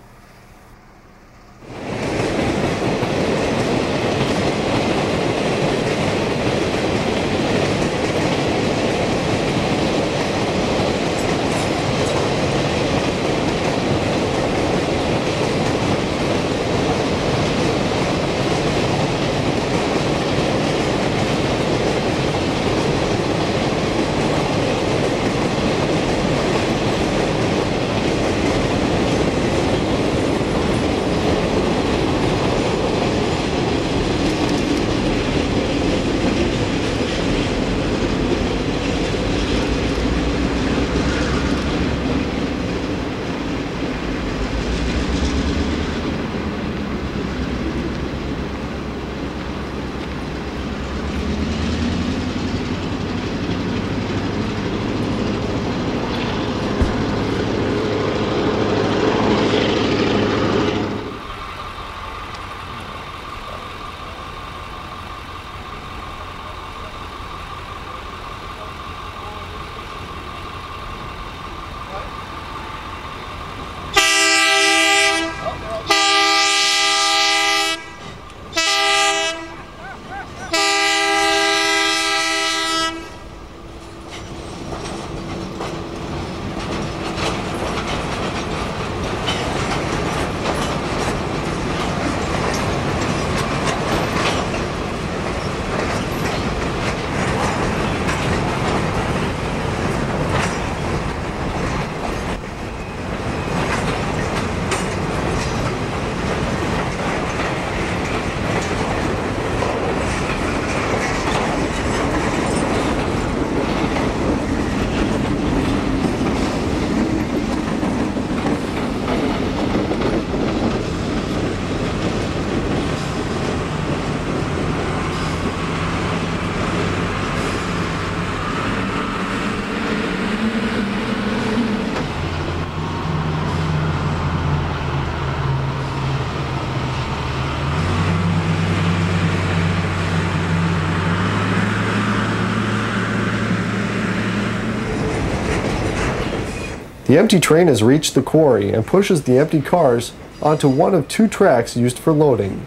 A: The empty train has reached the quarry and pushes the empty cars onto one of two tracks used for loading.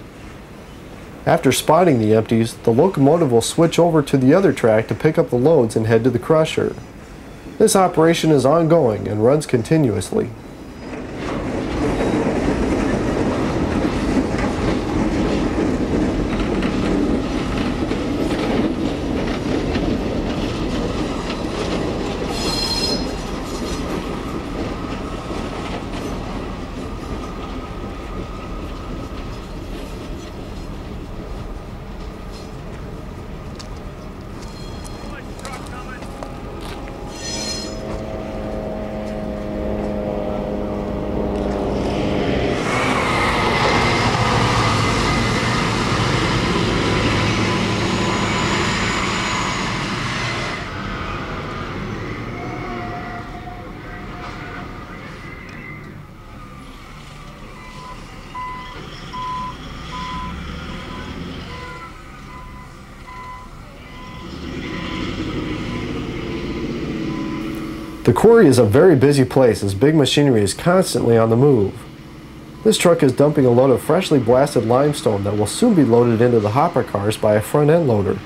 A: After spotting the empties, the locomotive will switch over to the other track to pick up the loads and head to the crusher. This operation is ongoing and runs continuously. The quarry is a very busy place as big machinery is constantly on the move. This truck is dumping a load of freshly blasted limestone that will soon be loaded into the hopper cars by a front end loader.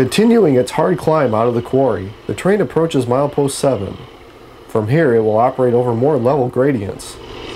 A: Continuing its hard climb out of the quarry, the train approaches milepost 7. From here, it will operate over more level gradients.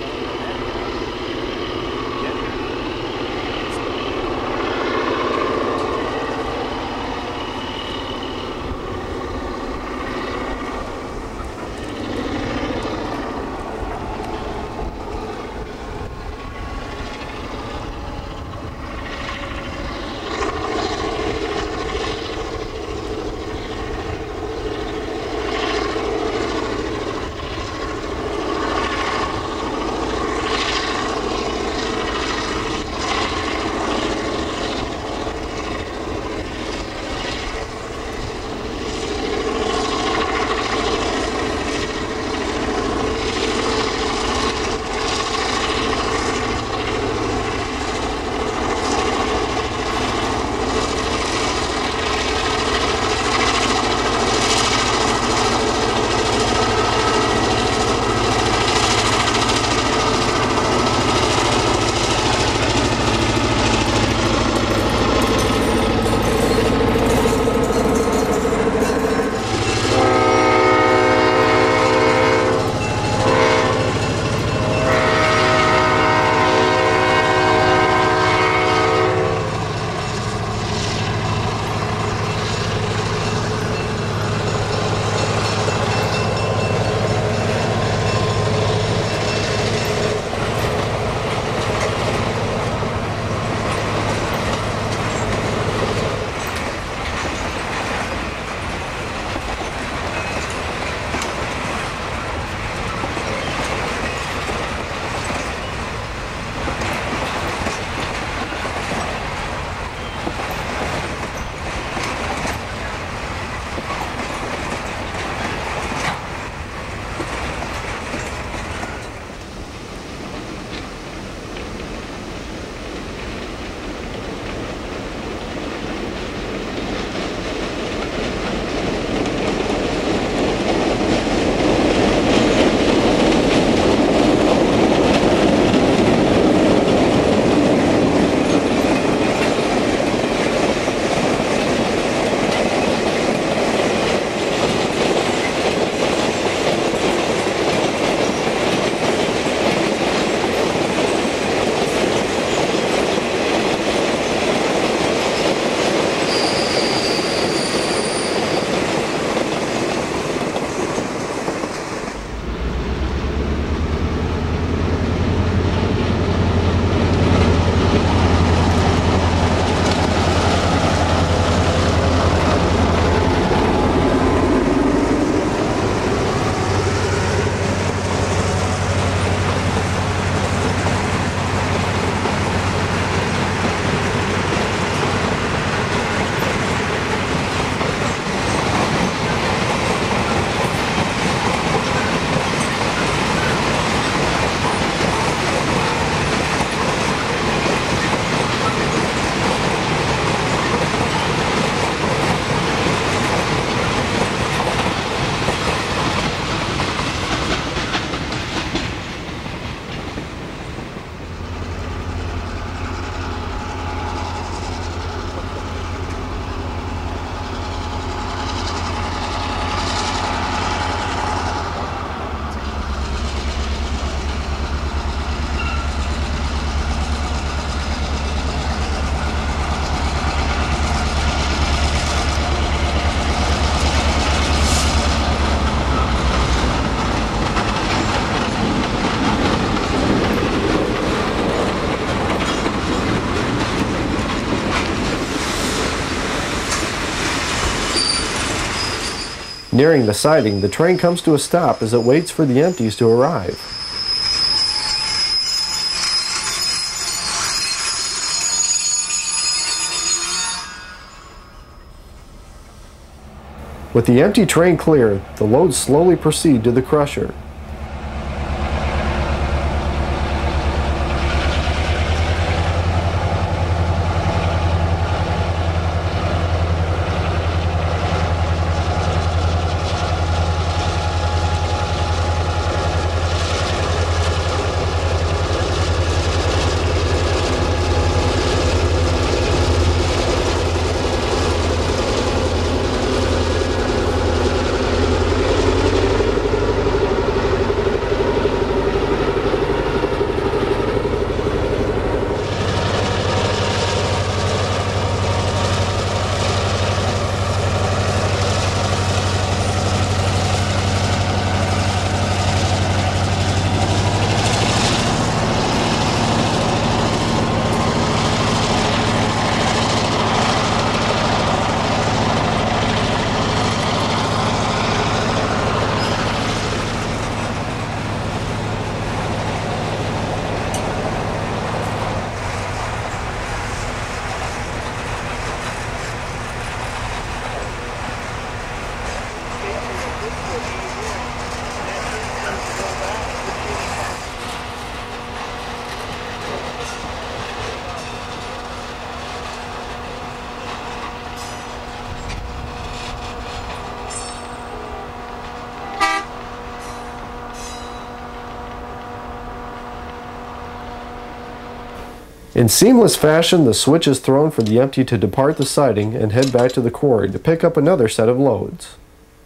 A: Nearing the siding, the train comes to a stop as it waits for the empties to arrive. With the empty train clear, the loads slowly proceed to the crusher. In seamless fashion, the switch is thrown for the empty to depart the siding and head back to the quarry to pick up another set of loads.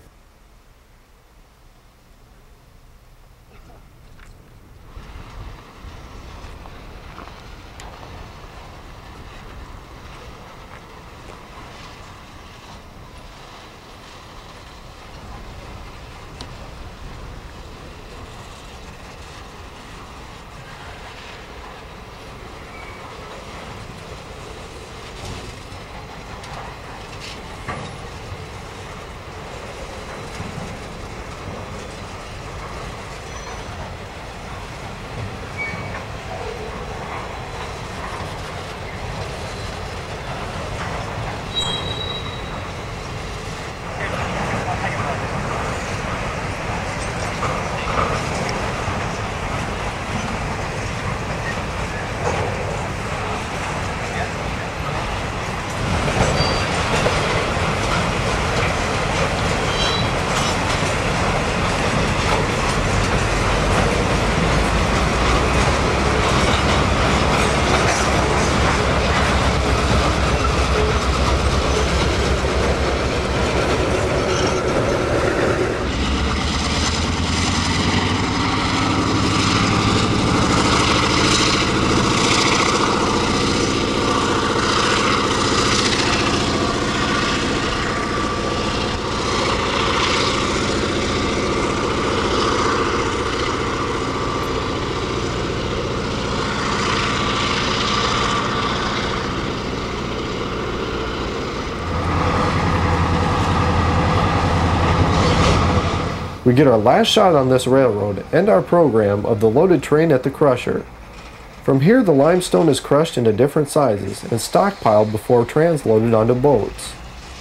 A: We get our last shot on this railroad and our program of the loaded train at the crusher. From here, the limestone is crushed into different sizes and stockpiled before transloaded onto boats.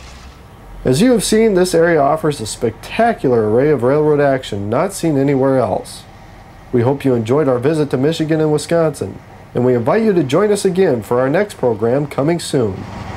A: As you have seen, this area offers a spectacular array of railroad action not seen anywhere else. We hope you enjoyed our visit to Michigan and Wisconsin, and we invite you to join us again for our next program coming soon.